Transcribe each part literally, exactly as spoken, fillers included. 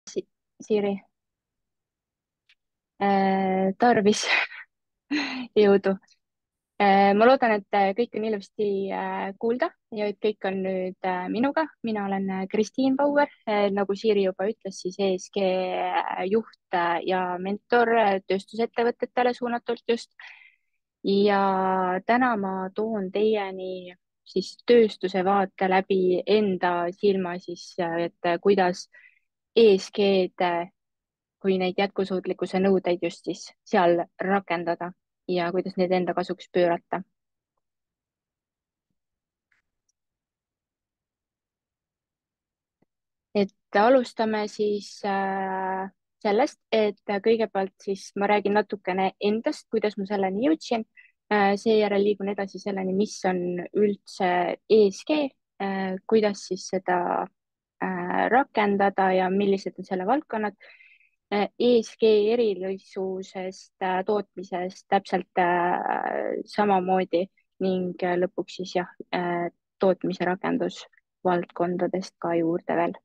Si- Siiri, äh, tarvis jõudu. Äh, ma loodan, et äh, kõik on ilusti äh, kuulda ja et kõik on nüüd äh, minuga. Mina olen äh, Kristiin Bauer, äh, nagu Siiri juba ütles, siis E S G juht äh, ja mentor äh, tööstusettevõtetele suunatult just. Ja täna ma toon teieni siis tööstuse vaate läbi enda silma siis, äh, et äh, kuidas E S G-d kui neid jätkusuutlikkuse nõudeid just siis seal rakendada ja kuidas neid enda kasuks pöörata. Et alustame siis äh, sellest, et kõigepealt siis ma räägin natukene endast, kuidas ma selleni jõudsin äh,. seejärel liigun edasi selleni, mis on üldse E S G äh,, kuidas siis seda äh, rakendada ja millised on selle valdkonnad. E S G erilisusest äh, tootmisest täpselt äh, samamoodi ning äh, lõpuks siis jah, äh, tootmise rakendusvaldkondadest ka juurde veel.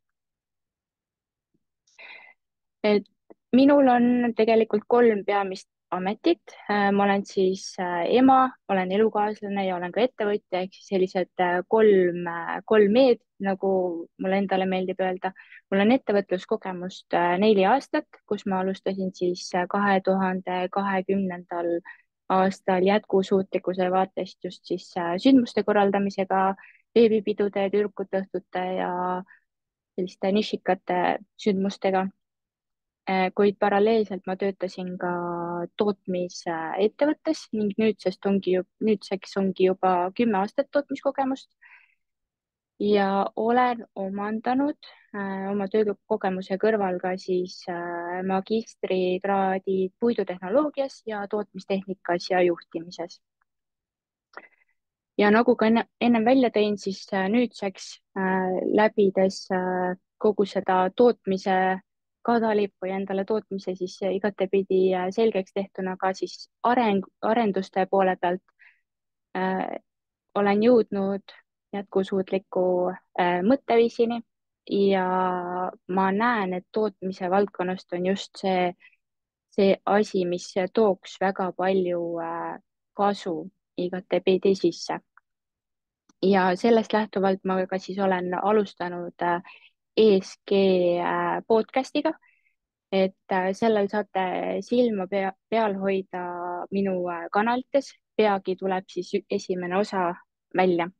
Et minul on tegelikult kolm peamist ametit. Äh, ma olen siis äh, ema, olen elukaaslane ja olen ka ettevõtja ehk siis sellised äh, kolm, äh, kolm E-d, nagu mulle endale meeldib öelda. mul on ettevõtluskogemust äh, neli aastat, kus ma alustasin siis äh, kahe tuhande kahekümnendal aastal jätkusuutlikkuse vaatest just siis äh, sündmuste korraldamisega, veebipidude, tüdrukute õhtute ja selliste nišikate sündmustega. Eh, kuid paralleelselt ma töötasin ka tootmisettevõttes ning nüüdsest ongi, nüüdseks ongi juba kümme aastat tootmiskogemust ja olen omandanud äh, oma töökogemuse kõrval ka siis äh, magistrikraadid puidutehnoloogias ja tootmistehnikas ja juhtimises. Ja nagu ka enne, ennem välja tõin, siis äh, nüüdseks äh, läbides äh, kogu seda tootmise kadalippu ja endale tootmise siis äh, igatepidi äh, selgeks tehtuna ka siis areng, arenduste poole pealt äh, olen jõudnud jätkusuutliku äh, mõtteviisini ja ma näen, et tootmise valdkonnast on just see, see asi, mis tooks väga palju äh, kasu igatepidi sisse. Ja sellest lähtuvalt ma ka siis olen alustanud äh, E S G äh, podcast'iga, et äh, sellel saate silma pea, peal hoida minu äh, kanalites. peagi tuleb siis ü- esimene osa välja.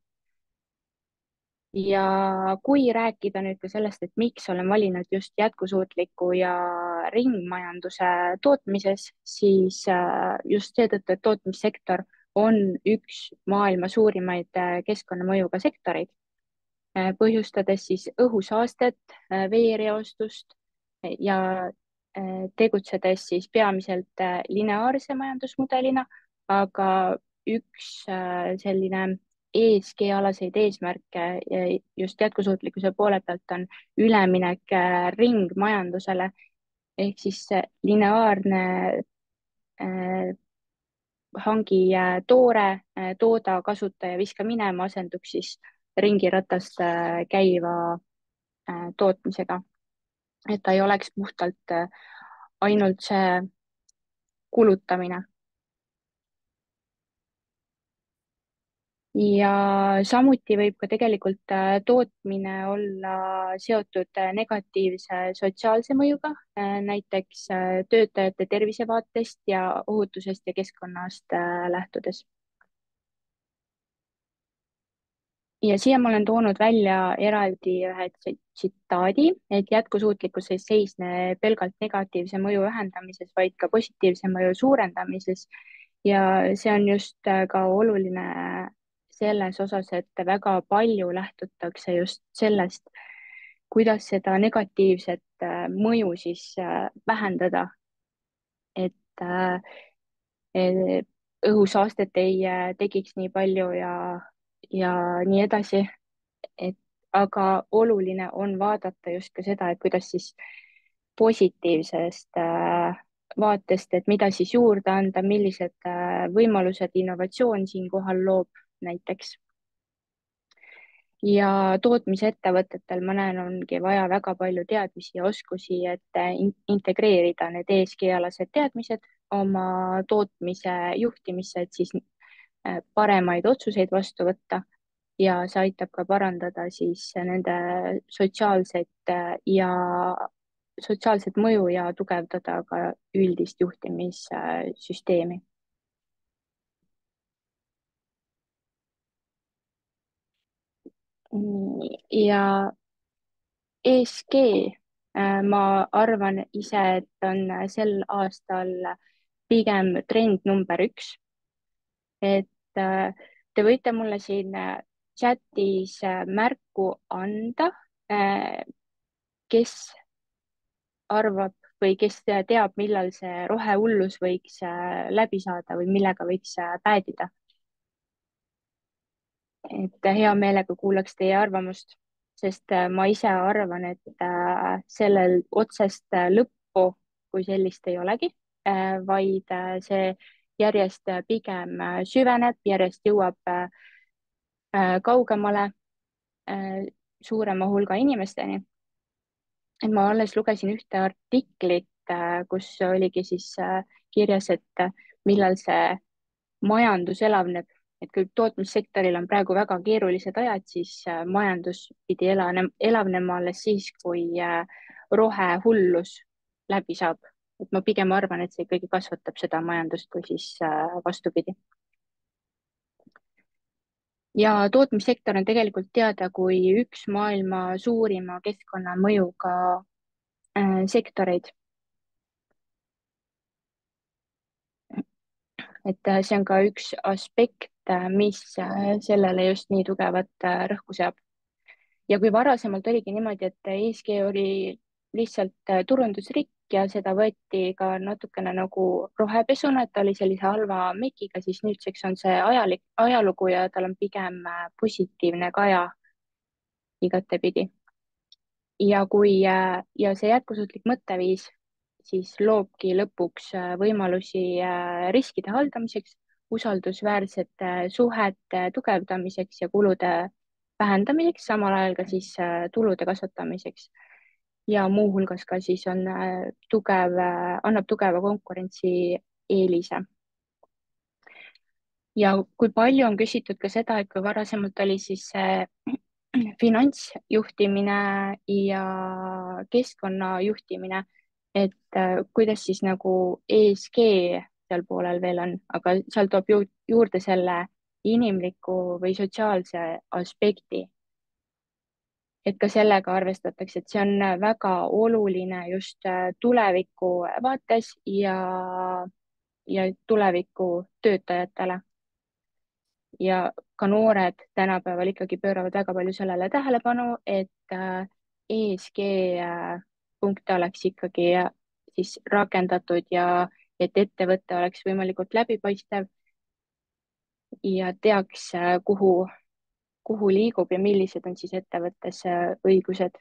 Ja kui rääkida nüüd ka sellest, et miks olen valinud just jätkusuutliku ja ringmajanduse tootmises, siis äh, just seetõttu, et tootmissektor on üks maailma suurimaid äh, keskkonnamõjuga sektoreid, äh, põhjustades siis õhusaastet, äh, veereostust ja äh, tegutsedes siis peamiselt äh, lineaarse majandusmudelina, aga üks äh, selline E S G-alaseid eesmärke ja just jätkusuutlikkuse poole pealt on üleminek äh, ringmajandusele ehk siis see lineaarne äh, hangi äh, toore äh,, tooda, kasuta ja viska minema asenduks siis ringiratast äh, käiva äh, tootmisega. Et ta ei oleks puhtalt äh, ainult see kulutamine. Ja samuti võib ka tegelikult äh, tootmine olla seotud äh, negatiivse sotsiaalse mõjuga, äh, näiteks äh, töötajate tervise vaatest ja ohutusest ja keskkonnast äh, lähtudes. Ja siia ma olen toonud välja eraldi ühe tsi- tsitaadi, et jätkusuutlikkus ei seisne pelgalt negatiivse mõju vähendamises, vaid ka positiivse mõju suurendamises. Ja see on just äh, ka oluline selles osas, et väga palju lähtutakse just sellest, kuidas seda negatiivset äh, mõju siis äh, vähendada, et äh, eh, õhusaastet ei äh, tekiks nii palju ja, ja nii edasi. Et aga oluline on vaadata just ka seda, et kuidas siis positiivsest äh, vaatest, et mida siis juurde anda, millised äh, võimalused innovatsioon siinkohal loob näiteks. ja tootmisettevõtetel ma näen, ongi vaja väga palju teadmisi ja oskusi, et in integreerida need E S G-alased teadmised oma tootmise juhtimisse, et siis äh, paremaid otsuseid vastu võtta ja see aitab ka parandada siis nende sotsiaalset äh, ja sotsiaalset mõju ja tugevdada ka üldist juhtimissüsteemi. Nii, ja E S G, äh, ma arvan ise, et on sel aastal pigem trend number üks, et äh, te võite mulle siin äh, chatis äh, märku anda, äh, kes arvab või kes teab, millal see rohehullus võiks äh, läbi saada või millega võiks äh, päädida. Et hea meelega kuulaks teie arvamust, sest äh, ma ise arvan, et äh, sellel otsest äh, lõppu kui sellist ei olegi, vaid see järjest pigem süveneb, järjest jõuab kaugemale suurema hulga inimesteni. Et ma alles lugesin ühte artiklit, kus oligi siis kirjas, et millal see majandus elavneb, et kui tootmissektoril on praegu väga keerulised ajad, siis majandus pidi elavnema, elavnema alles siis, kui rohehullus läbi saab. et ma pigem arvan, et see ikkagi kasvatab seda majandust, kui siis vastupidi. ja tootmissektor on tegelikult teada kui üks maailma suurima keskkonnamõjuga sektoreid. et see on ka üks aspekt, mis sellele just nii tugevat rõhku seab. ja kui varasemalt oligi niimoodi, et E S G oli lihtsalt turundusrikk ja seda võeti ka natukene nagu rohepesuna, et ta oli sellise halva mekiga, siis nüüdseks on see ajalik, ajalugu ja tal on pigem positiivne kaja igatepidi. ja kui ja see jätkusuutlik mõtteviis siis loobki lõpuks võimalusi riskide haldamiseks, usaldusväärsete suhete tugevdamiseks ja kulude vähendamiseks, samal ajal ka siis tulude kasvatamiseks. ja muuhulgas ka siis on tugev, annab tugeva konkurentsieelise. ja kui palju on küsitud ka seda, et kui varasemalt oli siis finantsjuhtimine ja keskkonnajuhtimine, et kuidas siis nagu E S G seal poolel veel on, aga seal toob ju juurde selle inimliku või sotsiaalse aspekti. et ka sellega arvestatakse, et see on väga oluline just tuleviku vaates ja, ja tuleviku töötajatele. ja ka noored tänapäeval ikkagi pööravad väga palju sellele tähelepanu, et E S G punkte oleks ikkagi siis rakendatud ja et ettevõte oleks võimalikult läbipaistev ja teaks, kuhu, kuhu liigub ja millised on siis ettevõttes õigused.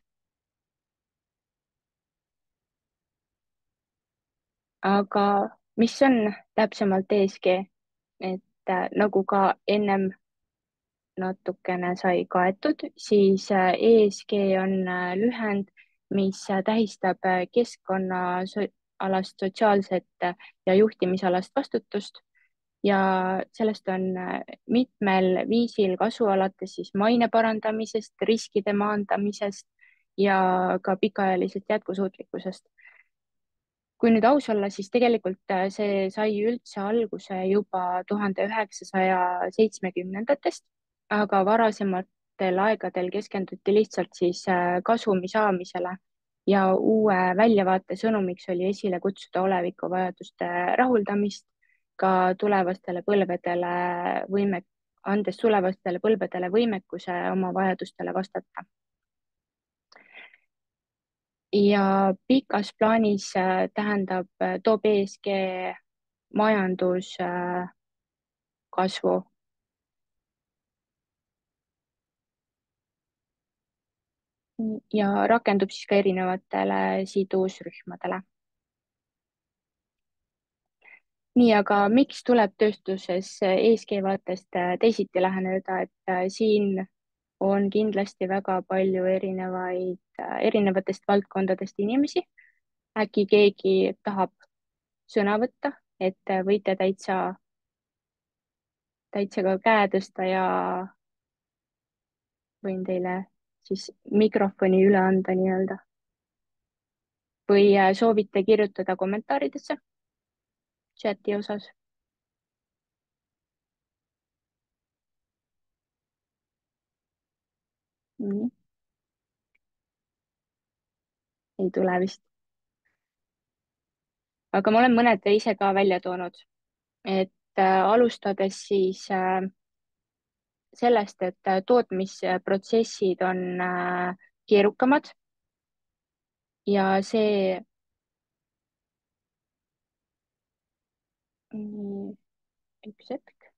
aga mis on täpsemalt E S G? et nagu ka ennem natukene sai kaetud, siis E S G on lühend, mis tähistab keskkonnaalast, sotsiaalset ja juhtimisalast vastutust ja sellest on mitmel viisil kasu, alates siis maine parandamisest, riskide maandamisest ja ka pikaajalisest jätkusuutlikkusest. kui nüüd aus olla, siis tegelikult see sai üldse alguse juba tuhande üheksasaja seitsmekümnendatest, aga varasematel aegadel keskenduti lihtsalt siis kasumi saamisele ja uue väljavaate sõnumiks oli esile kutsuda oleviku vajaduste rahuldamist ka tulevastele põlvedele võime, andes tulevastele põlvedele võimekuse oma vajadustele vastata. ja pikas plaanis tähendab, toob E S G majanduskasvu ja rakendub siis ka erinevatele sidusrühmadele. nii, aga miks tuleb tööstuses E S G vaatest teisiti läheneda, et siin on kindlasti väga palju erinevaid, erinevatest valdkondadest inimesi. äkki keegi tahab sõna võtta, et võite täitsa, täitsa ka käe tõsta ja võin teile siis mikrofoni üle anda nii-öelda. või äh, soovite kirjutada kommentaaridesse chati osas. nii, ei tule vist. aga ma olen mõned ise ka välja toonud, et äh, alustades siis äh, sellest, et äh, tootmisprotsessid on äh, keerukamad ja see, nii, üks hetk.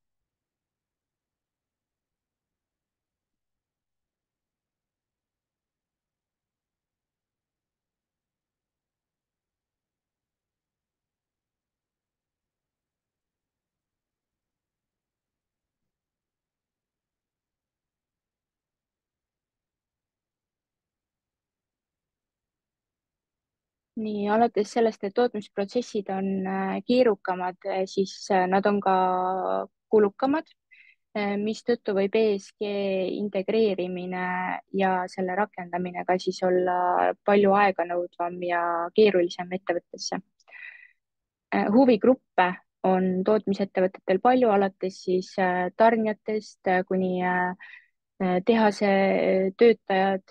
nii, alates sellest, et tootmisprotsessid on äh, keerukamad, äh, siis äh, nad on ka kulukamad, mistõttu võib E S G integreerimine ja selle rakendamine ka siis olla palju aeganõudvam ja keerulisem ettevõttesse. huvigruppe on tootmisettevõtetel palju, alates siis tarnijatest kuni tehase töötajad,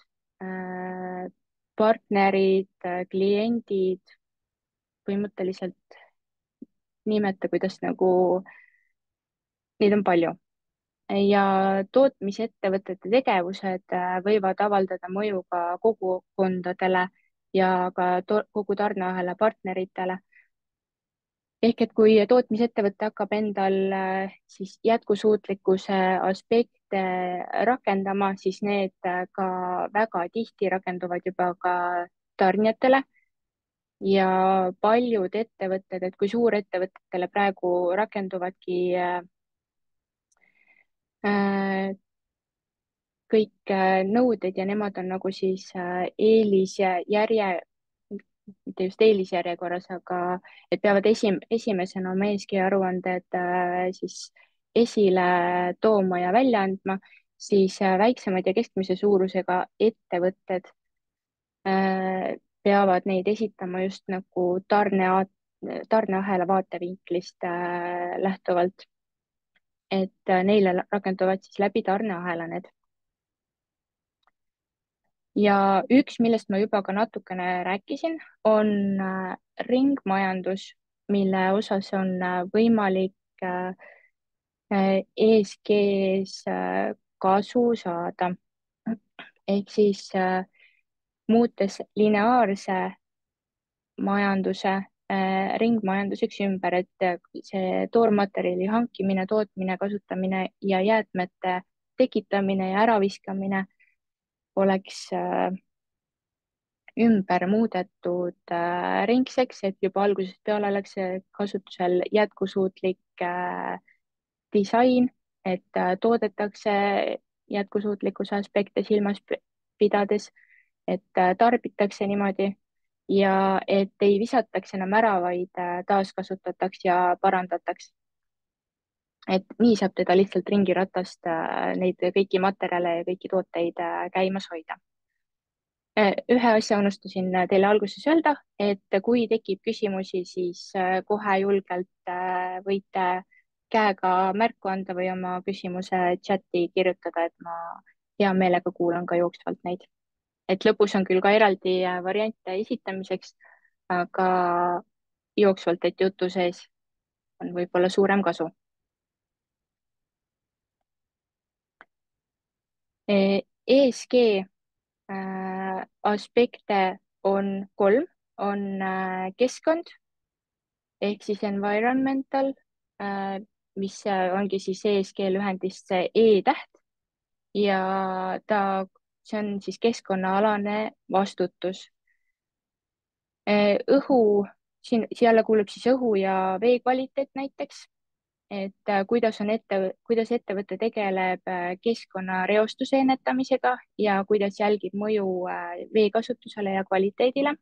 partnerid, kliendid, põhimõtteliselt nimeta, kuidas nagu, neid on palju. ja tootmisettevõtete tegevused võivad avaldada mõju ka kogukondadele ja ka to kogu tarneahela partneritele. ehk et kui tootmisettevõte hakkab endal äh, siis jätkusuutlikkuse aspekte rakendama, siis need äh, ka väga tihti rakenduvad juba ka tarnijatele ja paljud ettevõtted, et kui suurettevõtetele praegu rakenduvadki äh, äh, kõik äh, nõuded ja nemad on nagu siis äh, eelisjärje, mitte just eelisjärjekorras, aga et peavad esim-, esimesena oma E S G aruanded äh, siis esile tooma ja välja andma, siis äh, väiksemad ja keskmise suurusega ettevõtted äh, peavad neid esitama just nagu tarne, tarneahela vaatevinklist äh, lähtuvalt. et äh, neile rakenduvad siis läbi tarneahela need. ja üks, millest ma juba ka natukene rääkisin, on äh, ringmajandus, mille osas on äh, võimalik äh, E S G-s kasu saada. ehk siis äh, muutes lineaarse majanduse äh, ringmajanduseks ümber, et see toormaterjali hankimine, tootmine, kasutamine ja jäätmete tekitamine ja äraviskamine oleks äh, ümber muudetud äh, ringseks, et juba algusest peale oleks kasutusel jätkusuutlik äh, disain, et äh, toodetakse jätkusuutlikkuse aspekte silmas pidades, et äh, tarbitakse niimoodi ja et ei visataks enam ära, vaid äh, taaskasutataks ja parandataks. et nii saab teda lihtsalt ringiratast äh, neid kõiki materjale ja kõiki tooteid äh, käimas hoida. ühe asja unustasin teile alguses öelda, et kui tekib küsimusi, siis kohe julgelt võite käega märku anda või oma küsimuse chati kirjutada, et ma hea meelega kuulan ka jooksvalt neid. et lõpus on küll ka eraldi variante esitamiseks, aga jooksvalt, et jutu sees on võib-olla suurem kasu. E S G äh, aspekte on kolm, on äh, keskkond ehk siis environmental äh,, mis ongi siis E S G lühendist see E-täht ja ta, see on siis keskkonnaalane vastutus. õhu, siin, siia alla kuulub siis õhu ja vee kvaliteet näiteks et äh, kuidas on ette, kuidas ettevõte tegeleb äh, keskkonnareostuse ennetamisega ja kuidas jälgib mõju äh, veekasutusele ja kvaliteedile.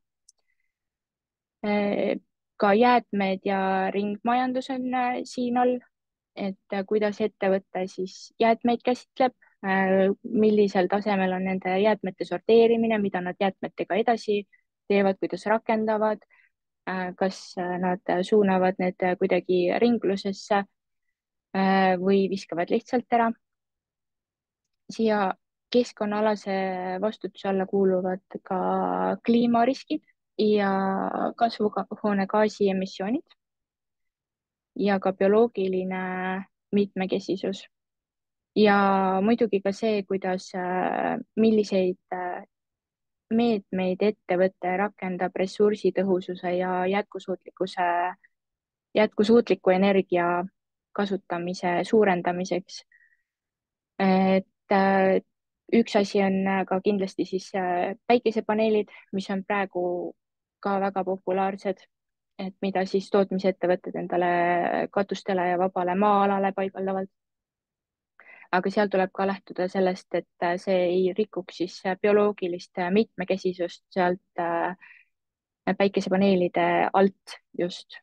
Äh, ka jäätmed ja ringmajandus on äh, siin all, et äh, kuidas ettevõte siis jäätmeid käsitleb, äh, millisel tasemel on nende jäätmete sorteerimine, mida nad jäätmetega edasi teevad, kuidas rakendavad, äh, kas äh, nad suunavad need kuidagi ringlusesse äh, või viskavad lihtsalt ära. Siia keskkonnaalase vastutuse alla kuuluvad ka kliimariskid ja kasvuhoonegaasi emissioonid ja ka bioloogiline mitmekesisus. Ja muidugi ka see, kuidas, äh, milliseid äh, meetmeid ettevõte rakendab ressursitõhususe ja jätkusuutlikkuse, jätkusuutliku energia kasutamise suurendamiseks. et äh, üks asi on äh, ka kindlasti siis äh, päikesepaneelid, mis on praegu ka väga populaarsed, et mida siis tootmisettevõtted endale katustele ja vabale maa-alale paigaldavad. Aga seal tuleb ka lähtuda sellest, et äh, see ei rikuks siis äh, bioloogilist äh, mitmekesisust sealt äh, päikesepaneelide alt just.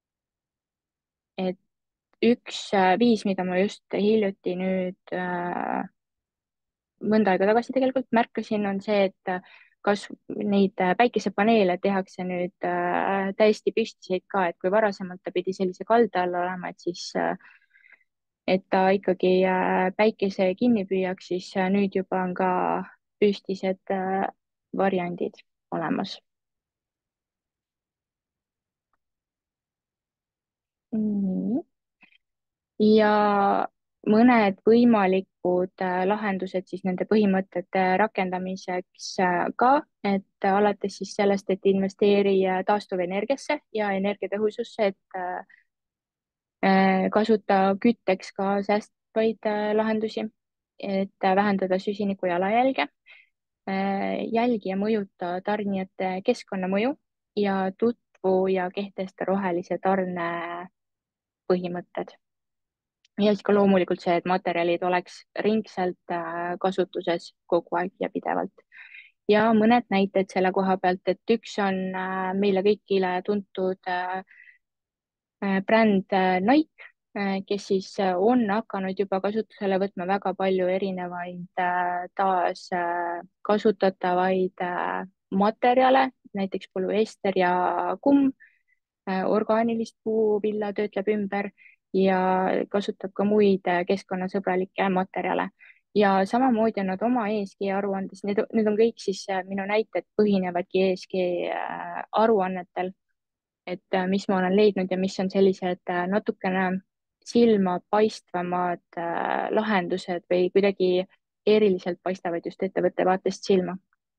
Et üks äh, viis, mida ma just hiljuti nüüd äh, mõnda aega tagasi tegelikult märkasin, on see, et äh, kas neid äh, päikesepaneele tehakse nüüd äh, täiesti püstiseid ka, et kui varasemalt ta pidi sellise kalda all olema, et siis äh, et ta ikkagi äh, päikese kinni püüaks, siis äh, nüüd juba on ka püstised äh, variandid olemas. nii. ja mõned võimalikud äh, lahendused siis nende põhimõtete rakendamiseks äh, ka, et alates siis sellest, et investeeri äh, taastuvenergiasse ja energiatõhususse, et äh, kasuta kütteks ka säästvaid äh, lahendusi, et äh, vähendada süsiniku jalajälge, jälgi ja mõjuta tarnijate keskkonnamõju ja tutvu ja kehtesta rohelise tarne põhimõtted. Ja siis ka loomulikult see, et materjalid oleks ringselt äh, kasutuses kogu aeg ja pidevalt. Ja mõned näited selle koha pealt, et üks on äh, meile kõigile tuntud äh, äh, bränd äh, Nike, äh, kes siis äh, on hakanud juba kasutusele võtma väga palju erinevaid äh, taas äh, kasutatavaid äh, materjale, näiteks polüester ja kumm, äh, orgaanilist puuvilla töötleb ümber ja kasutab ka muid äh, keskkonnasõbralikke materjale. Ja samamoodi on nad oma E S G aruandes, need, need on kõik siis äh, minu näited põhinevadki E S G äh, aruannetel, et äh, mis ma olen leidnud ja mis on sellised äh, natukene silmapaistvamad äh, lahendused või kuidagi eriliselt paistavad just ettevõtte vaatest silma.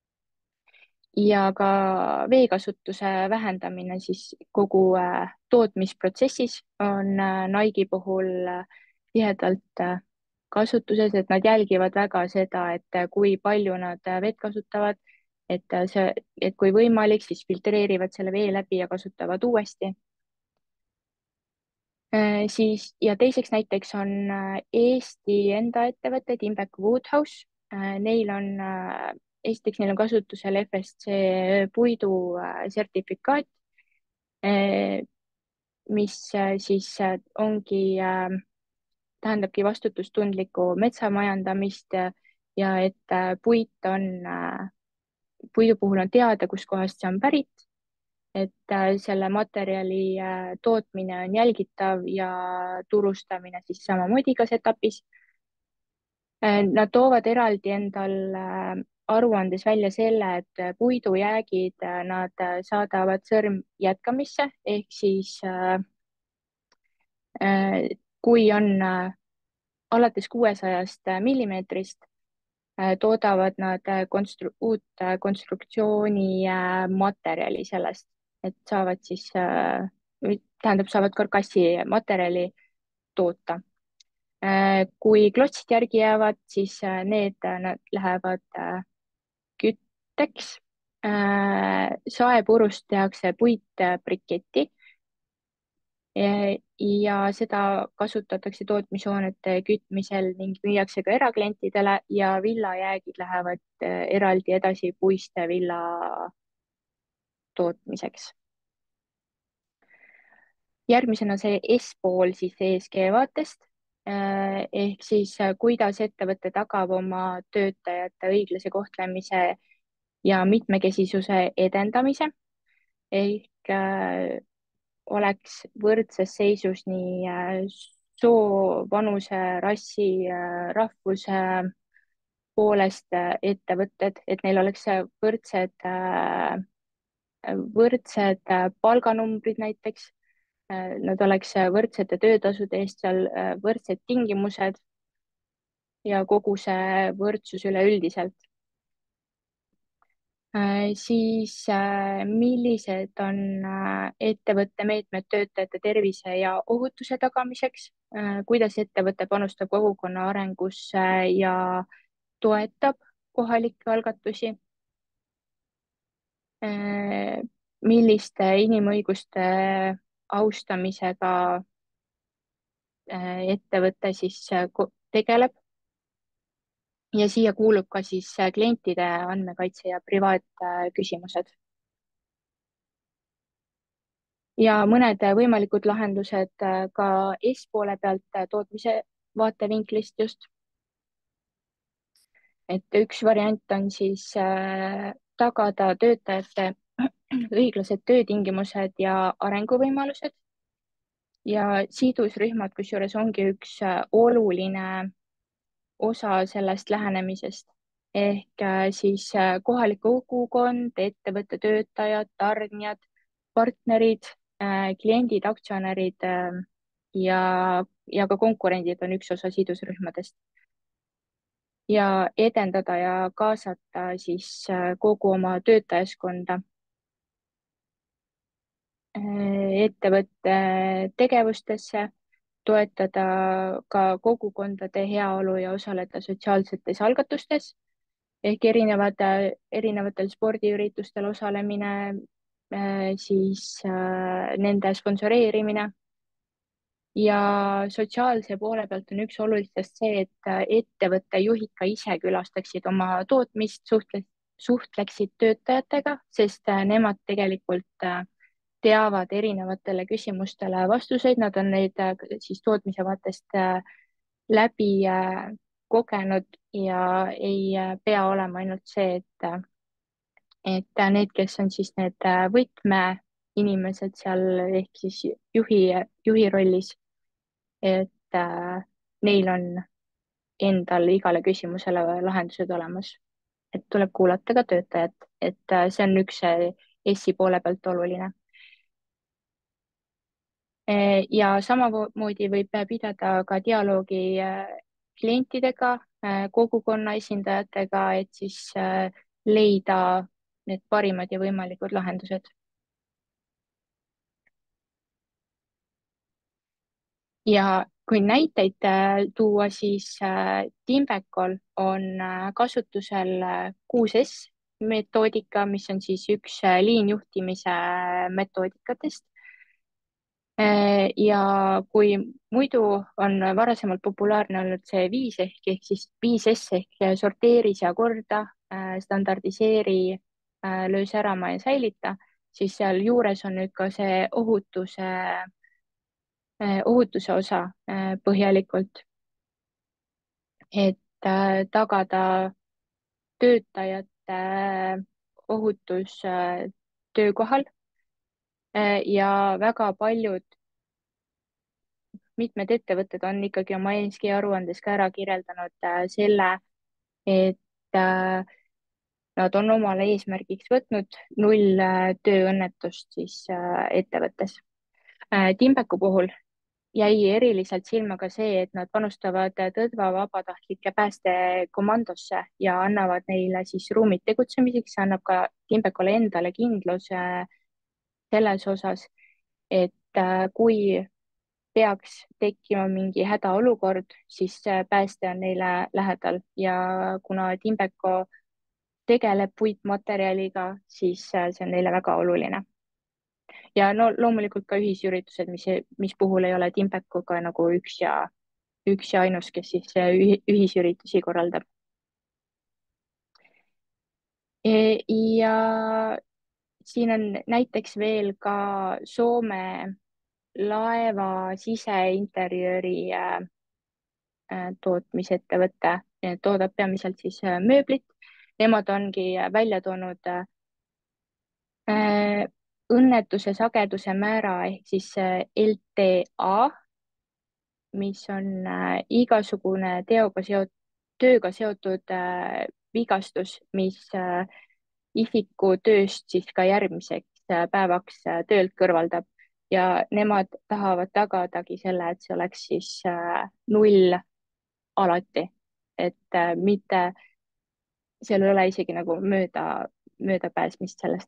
Ja ka veekasutuse vähendamine siis kogu äh, tootmisprotsessis on äh, Nike'i puhul äh, tihedalt äh, kasutuses, et nad jälgivad väga seda, et äh, kui palju nad äh, vett kasutavad, et äh, see, et kui võimalik, siis filtreerivad selle vee läbi ja kasutavad uuesti. Äh, siis ja teiseks näiteks on äh, Eesti enda ettevõte Timbek Woodhouse. Äh, Neil on, äh, esiteks neil on kasutusel F S C puidu äh, sertifikaat, äh, mis äh, siis äh, ongi, äh, tähendabki vastutustundlikku metsamajandamist ja, ja et äh, puit on, puidu puhul on teada, kustkohast see on pärit, et äh, selle materjali äh, tootmine on jälgitav ja turustamine siis samamoodi igas etapis. Äh, Nad toovad eraldi endal äh, aruandes välja selle, et äh, puidujäägid äh, nad äh, saadavad sõrmjätkamisse ehk siis äh, äh, kui on äh, alates kuuesajast millimeetrist, äh, toodavad nad äh, konstru uut äh, konstruktsiooni äh, materjali sellest, et saavad siis äh,, tähendab, saavad karkassi materjali toota. Äh, kui klotsid järgi jäävad, siis äh, need äh, nad lähevad äh, kütteks. Äh, saepurust tehakse puitbriketti ja seda kasutatakse tootmishoonete kütmisel ning müüakse ka eraklientidele ja villajäägid lähevad eh, eraldi edasi puiste villa tootmiseks. Järgmisena see S-pool siis E S G vaatest eh, ehk siis eh, kuidas ettevõte tagab oma töötajate õiglase kohtlemise ja mitmekesisuse edendamise ehk äh, oleks võrdses seisus nii äh, soo, vanuse, rassi, rahvuse poolest äh, ettevõtted, et neil oleks võrdsed, äh, võrdsed äh, palganumbrid näiteks, nad oleks võrdsete töötasude eest seal, võrdsed tingimused ja kogu see võrdsus üleüldiselt. Äh, siis äh, millised on äh, ettevõtte meetmed töötajate tervise ja ohutuse tagamiseks, kuidas ettevõte panustab kogukonna arengusse ja toetab kohalikke algatusi, milliste inimõiguste austamisega ettevõte siis tegeleb ja siia kuulub ka siis klientide andmekaitse ja privaatküsimused. Ja mõned võimalikud lahendused ka S-poole pealt tootmise vaatevinklist just. Et üks variant on siis äh, tagada töötajate õiglased töötingimused ja arenguvõimalused ja sidusrühmad, kusjuures ongi üks äh, oluline osa sellest lähenemisest ehk äh, siis äh, kohalik kogukond, ettevõtte töötajad, tarnijad, partnerid, kliendid, aktsionärid ja, ja ka konkurendid on üks osa sidusrühmadest. Ja edendada ja kaasata siis kogu oma töötajaskonda ettevõtte tegevustesse, toetada ka kogukondade heaolu ja osaleda sotsiaalsetes algatustes ehk erinevad, erinevatel spordiüritustel osalemine, siis nende sponsoreerimine. Ja sotsiaalse poole pealt on üks olulistest see, et ettevõtte juhid ka ise külastaksid oma tootmist, suhtle, suhtleksid töötajatega, sest nemad tegelikult teavad erinevatele küsimustele vastuseid, nad on neid siis tootmise vaatest läbi kogenud ja ei pea olema ainult see, et, et need, kes on siis need võtmeinimesed seal ehk siis juhi, juhi rollis, et äh, neil on endal igale küsimusele lahendused olemas. Et tuleb kuulata ka töötajat, et äh, see on üks S-i poole pealt oluline. Ja samamoodi võib pidada ka dialoogi klientidega, kogukonna esindajatega, et siis leida need parimad ja võimalikud lahendused. Ja kui näiteid tuua, siis Timbecol on kasutusel kuus S metoodika, mis on siis üks liinjuhtimise metoodikatest. Ja kui muidu on varasemalt populaarne olnud see viis ehk, ehk siis viis S ehk sorteeri, sea korda, standardiseeri, löö särama ja säilita, siis seal juures on nüüd ka see ohutuse, ohutuse osa põhjalikult, et tagada töötajate ohutus töökohal ja väga paljud mitmed ettevõtted on ikkagi oma E S G aruandes ka ära kirjeldanud selle, et nad on omale eesmärgiks võtnud null tööõnnetust siis ettevõttes. Timbeku puhul jäi eriliselt silma ka see, et nad panustavad Tõdva vabatahtlike päästekomandosse ja annavad neile siis ruumid tegutsemiseks, see annab ka Timbekule endale kindluse selles osas, et kui peaks tekkima mingi hädaolukord, siis pääste on neile lähedal ja kuna Timbeko tegeleb puitmaterjaliga, siis see on neile väga oluline. ja no loomulikult ka ühisüritused, mis, mis puhul ei ole Timbekuga nagu üks ja, üks ja ainus, kes siis ühi- ühisüritusi korraldab. E- ja siin on näiteks veel ka Soome laeva siseinterjööri äh, äh, tootmisettevõte, toodab peamiselt siis äh, mööblit. Nemad ongi välja toonud äh, õnnetuse sageduse määra ehk siis äh, L T A, mis on äh, igasugune teoga seotud, tööga seotud äh, vigastus, mis äh, isiku tööst siis ka järgmiseks äh, päevaks äh, töölt kõrvaldab ja nemad tahavad tagadagi selle, et see oleks siis äh, null alati, et äh, mitte, seal ei ole isegi nagu mööda, möödapääsmist sellest.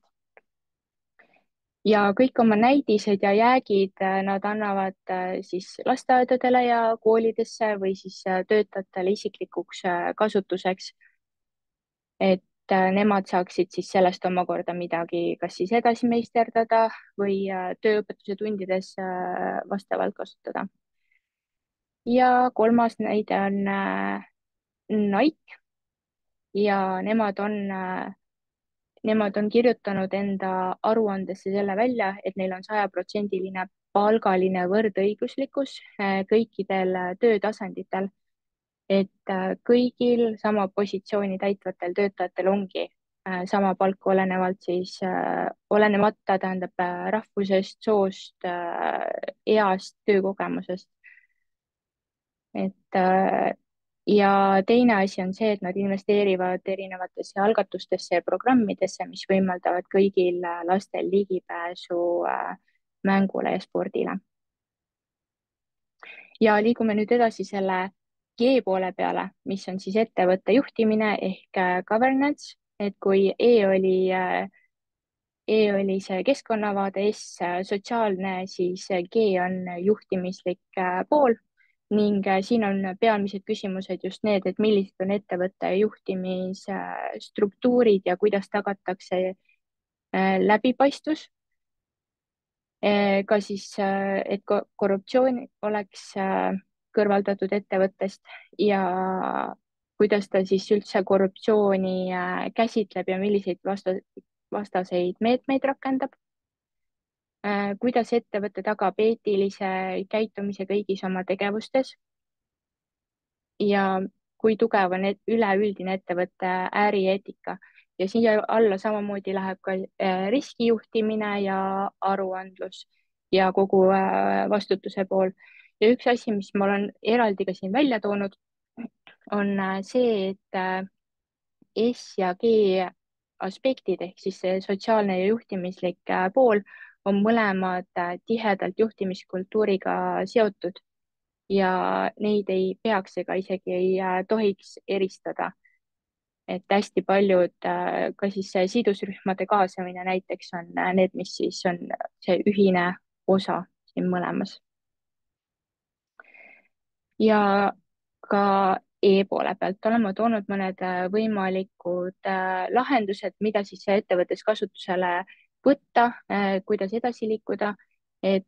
Ja kõik oma näidised ja jäägid äh, nad annavad äh, siis lasteaedadele ja koolidesse või siis äh, töötajatele isiklikuks äh, kasutuseks, et äh, nemad saaksid siis sellest omakorda midagi, kas siis edasi meisterdada või äh, tööõpetuse tundides äh, vastavalt kasutada. ja kolmas näide on äh, Nike ja nemad on äh, nemad on kirjutanud enda aruandesse selle välja, et neil on sajaprotsendiline palgaline võrdõiguslikkus äh, kõikidel äh, töötasanditel, et äh, kõigil sama positsiooni täitvatel töötajatel ongi äh, sama palk olenevalt siis, olenemata tähendab rahvusest, soost, east, töökogemusest. et äh, ja teine asi on see, et nad investeerivad erinevatesse algatustesse ja programmidesse, mis võimaldavad kõigil lastel ligipääsu äh, mängule ja spordile. ja liigume nüüd edasi selle G poole peale, mis on siis ettevõtte juhtimine ehk äh, governance, et kui E oli äh, E oli see keskkonnavaade, S sotsiaalne, siis G on juhtimislik pool ning siin on peamised küsimused just need, et millised on ettevõtte juhtimisstruktuurid ja kuidas tagatakse läbipaistvus. ka siis, et korruptsioon oleks kõrvaldatud ettevõttest ja kuidas ta siis üldse korruptsiooni käsitleb ja milliseid vasta, vastaseid meetmeid rakendab. kuidas ettevõte tagab eetilise käitumise kõigis oma tegevustes ja kui tugev on et üleüldine ettevõtte ärieetika ja siia alla samamoodi läheb ka riskijuhtimine ja aruandlus ja kogu vastutuse pool. ja üks asi, mis ma olen eraldi ka siin välja toonud, on see, et S ja G aspektid ehk siis see sotsiaalne ja juhtimislik pool on mõlemad tihedalt juhtimiskultuuriga seotud ja neid ei peaks ega isegi ei tohiks eristada. et hästi paljud, ka siis sidusrühmade kaasamine näiteks on need, mis siis on see ühine osa siin mõlemas. ja ka E poole pealt olen ma toonud mõned võimalikud lahendused, mida siis ettevõttes kasutusele võtta, kuidas edasi liikuda, et,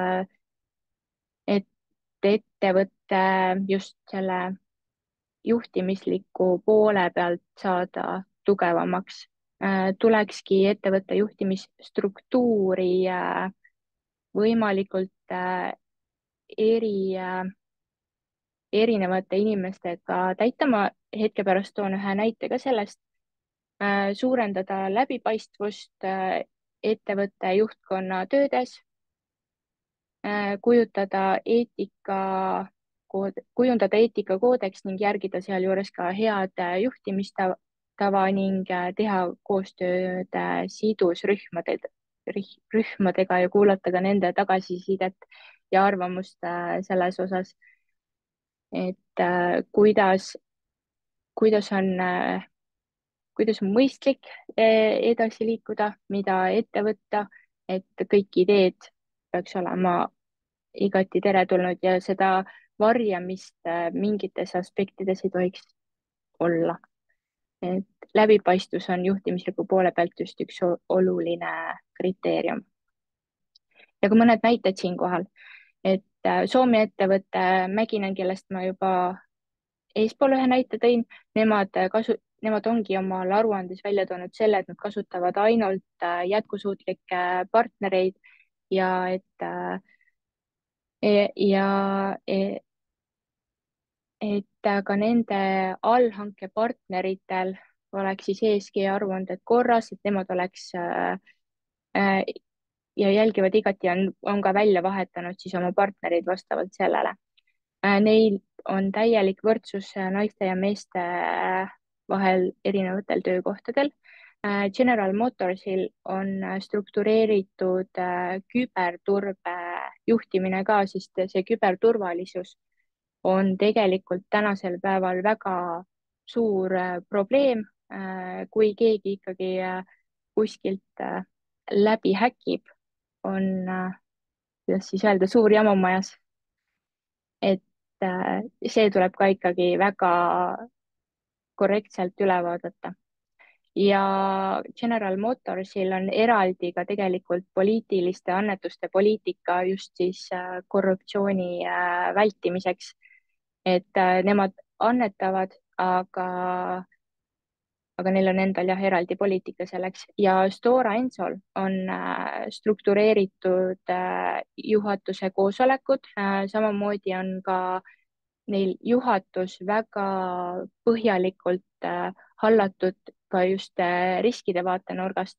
et ettevõtte just selle juhtimisliku poole pealt saada tugevamaks. tulekski ettevõtte juhtimisstruktuuri võimalikult eri erinevate inimestega täita. ma hetke pärast toon ühe näite ka sellest. suurendada läbipaistvust ettevõtte juhtkonna töödes, kujutada eetika, kujundada eetikakoodeks ning järgida sealjuures ka head juhtimistava ning teha koostööd sidusrühmade, rühmadega ja kuulata ka nende tagasisidet ja arvamust selles osas, et äh, kuidas, kuidas on äh, kuidas on mõistlik edasi liikuda, mida ette võtta, et kõik ideed peaks olema igati teretulnud ja seda varjamist mingites aspektides ei tohiks olla. et läbipaistvus on juhtimisliku poole pealt just üks oluline kriteerium. ja ka mõned näited siinkohal, et äh, Soome ettevõte Mäkinen, kellest ma juba eespool ühe näite tõin, nemad äh, kasu, nemad ongi omal aruandes välja toonud selle, et nad kasutavad ainult äh, jätkusuutlikke partnereid ja et äh, e- ja e- et ka nende allhankepartneritel oleks siis E S G aruanded korras, et nemad oleks äh, äh, ja jälgivad igati, on, on ka välja vahetanud siis oma partnerid vastavalt sellele. Äh, Neil on täielik võrdsus äh, naiste ja meeste äh, vahel erinevatel töökohtadel. Äh, General Motorsil on äh, struktureeritud äh, küberturbe juhtimine ka, sest see küberturvalisus on tegelikult tänasel päeval väga suur äh, probleem. Äh, kui keegi ikkagi äh, kuskilt äh, läbi häkib, on, kuidas siis öelda, suur jama majas. et äh, see tuleb ka ikkagi väga korrektselt üle vaadata. Ja General Motorsil on eraldi ka tegelikult poliitiliste annetuste poliitika just siis äh, korruptsiooni äh, vältimiseks, et äh, nemad annetavad, aga, aga neil on endal jah, eraldi poliitika selleks ja Stora Ensol on äh, struktureeritud äh, juhatuse koosolekud äh,, samamoodi on ka neil juhatus väga põhjalikult äh, hallatud ka just äh, riskide vaatenurgast.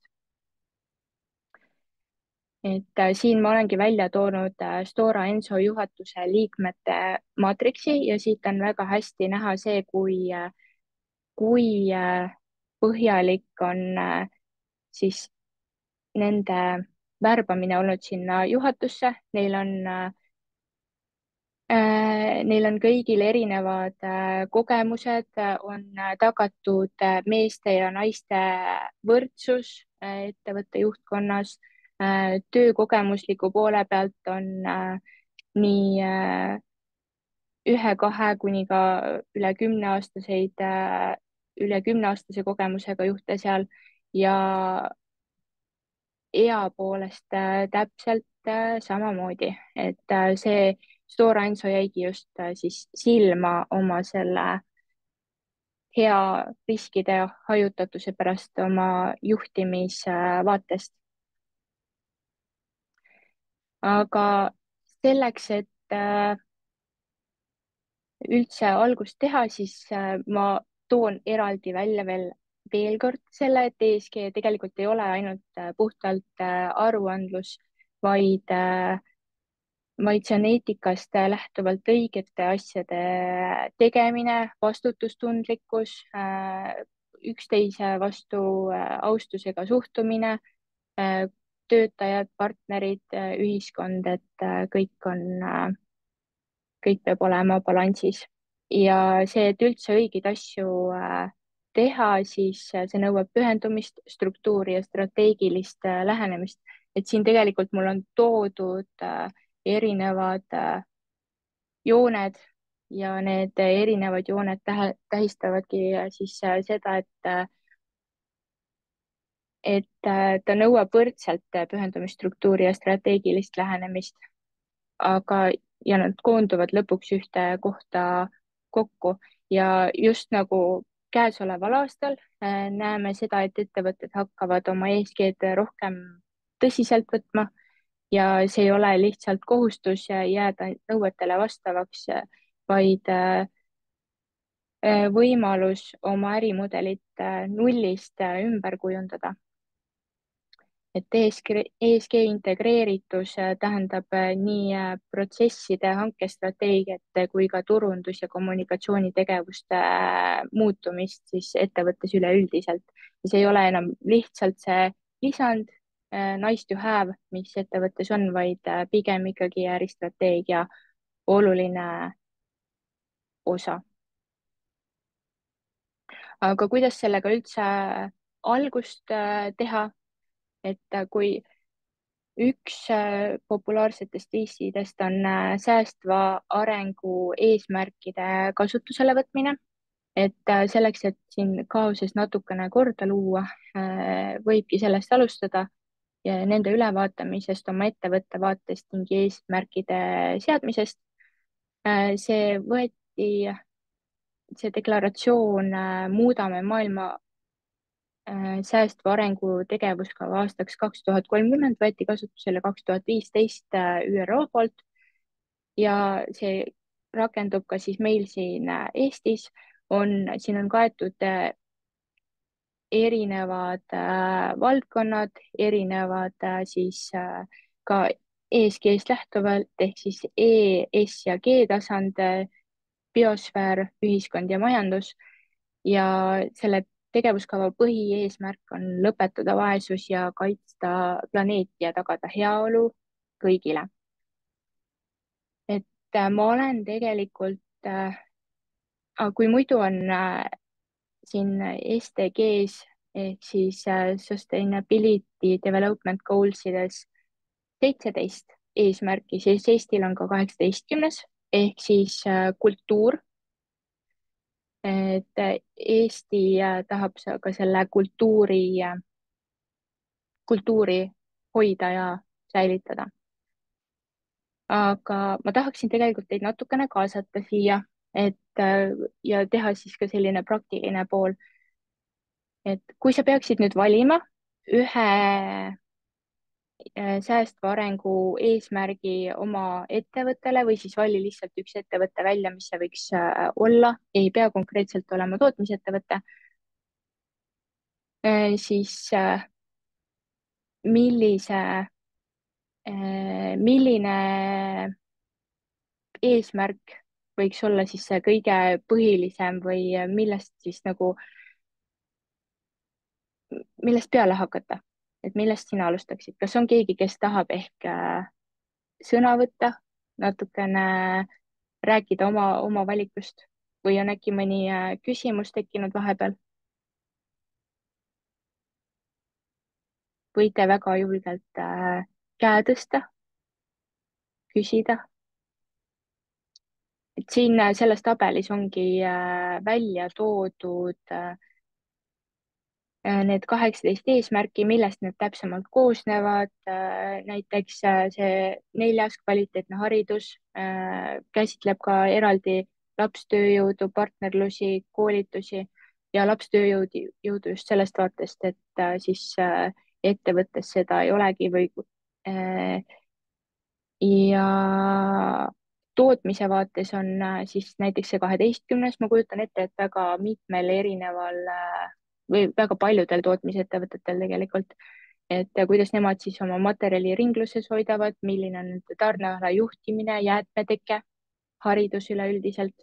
et äh, siin ma olengi välja toonud äh, Stora Enso juhatuse liikmete maatriksi ja siit on väga hästi näha see, kui äh, kui äh, põhjalik on äh, siis nende värbamine olnud sinna juhatusse. Neil on, äh, neil on kõigil erinevad äh, kogemused, on äh, tagatud äh, meeste ja naiste võrdsus äh, ettevõtte juhtkonnas. Äh, töökogemusliku poole pealt on äh, nii äh, ühe, kahe kuni ka üle kümneaastaseid, üle kümneaastase kogemusega juhte seal ja ea poolest äh, täpselt äh, samamoodi, et äh, see Stora Enso jäigi just äh, siis silma oma selle hea riskide hajutatuse pärast oma juhtimisvaatest. aga selleks, et äh, üldse algust teha, siis äh, ma toon eraldi välja veel, veel kord selle, et E S G tegelikult ei ole ainult äh, puhtalt äh, aruandlus, vaid, äh, vaid see on eetikast äh, lähtuvalt õigete asjade tegemine, vastutustundlikkus, äh, üksteise vastu äh, austusega suhtumine, äh, töötajad, partnerid, ühiskond, et äh, kõik on, äh, kõik peab olema balansis ja see, et üldse õigeid asju äh, teha, siis äh, see nõuab pühendumist, struktuuri ja strateegilist äh, lähenemist. et siin tegelikult mul on toodud äh, erinevad äh, jooned ja need erinevad jooned tähe, tähistavadki äh, siis äh, seda, et äh, et äh, ta nõuab võrdselt äh, pühendumisstruktuuri ja strateegilist lähenemist, aga, ja nad koonduvad lõpuks ühte kohta kokku ja just nagu käesoleval aastal äh, näeme seda, et ettevõtted hakkavad oma E S G-d rohkem tõsiselt võtma ja see ei ole lihtsalt kohustus jääda nõuetele vastavaks, vaid äh, võimalus oma ärimudelit äh, nullist äh, ümber kujundada. et E S G, E S G integreeritus äh, tähendab äh, nii äh, protsesside, hankestrateegiate kui ka turundus- ja kommunikatsioonitegevuste muutumist siis ettevõttes üleüldiselt. ja see ei ole enam lihtsalt see lisand, nice to have, mis ettevõttes on, vaid pigem ikkagi äristrateegia oluline osa. aga kuidas sellega üldse algust teha, et kui üks populaarsetest viisidest on säästva arengu eesmärkide kasutusele võtmine, et selleks, et siin kaoses natukene korda luua, võibki sellest alustada, ja nende ülevaatamisest oma ettevõtte vaatest ning eesmärkide seadmisest. see võeti, see deklaratsioon Muudame maailma säästva arengu tegevuskava aastaks kaks tuhat kolmkümmend võeti kasutusele kaks tuhat viisteist ÜRO poolt ja see rakendub ka siis meil siin Eestis. on, siin on kaetud erinevad äh, valdkonnad, erinevad äh, siis äh, ka E S G-st lähtuvalt ehk siis E, S ja G tasand, biosfäär, ühiskond ja majandus. ja selle tegevuskava põhieesmärk on lõpetada vaesus ja kaitsta planeeti ja tagada heaolu kõigile. et äh, ma olen tegelikult äh,, kui muidu on äh, siin S D G-s ehk siis äh, Sustainability Development Goals ides seitseteist eesmärki, siis Eestil on ka kaheksateistkümnes ehk siis äh, kultuur. et äh, Eesti äh, tahab ka selle kultuuri, kultuuri hoida ja säilitada. aga ma tahaksin tegelikult teid natukene kaasata siia, et äh, ja teha siis ka selline praktiline pool. et kui sa peaksid nüüd valima ühe säästva arengu eesmärgi oma ettevõttele või siis vali lihtsalt üks ettevõte välja, mis see võiks äh, olla, ei pea konkreetselt olema tootmisettevõte, siis äh, millise, äh, milline eesmärk võiks olla siis see kõige põhilisem või millest siis nagu, millest peale hakata, et millest sina alustaksid, kas on keegi, kes tahab ehk äh, sõna võtta, natukene rääkida oma, oma valikust või on äkki mõni äh, küsimus tekkinud vahepeal? võite väga julgelt äh, käe tõsta, küsida. et siin äh, selles tabelis ongi äh, välja toodud äh, need kaheksateist eesmärki, millest need täpsemalt koosnevad. näiteks see neljas, kvaliteetne haridus, käsitleb ka eraldi lapstööjõudu, partnerlusi, koolitusi ja lapstööjõudu jõudu just sellest vaatest, et siis ettevõttes seda ei olegi või ja tootmise vaates on siis näiteks see kaheteistkümnes, ma kujutan ette, et väga mitmel erineval või väga paljudel tootmisettevõtetel tegelikult, et kuidas nemad siis oma materjali ringluses hoidavad, milline on nende tarneala juhtimine, jäätmeteke, haridus üleüldiselt.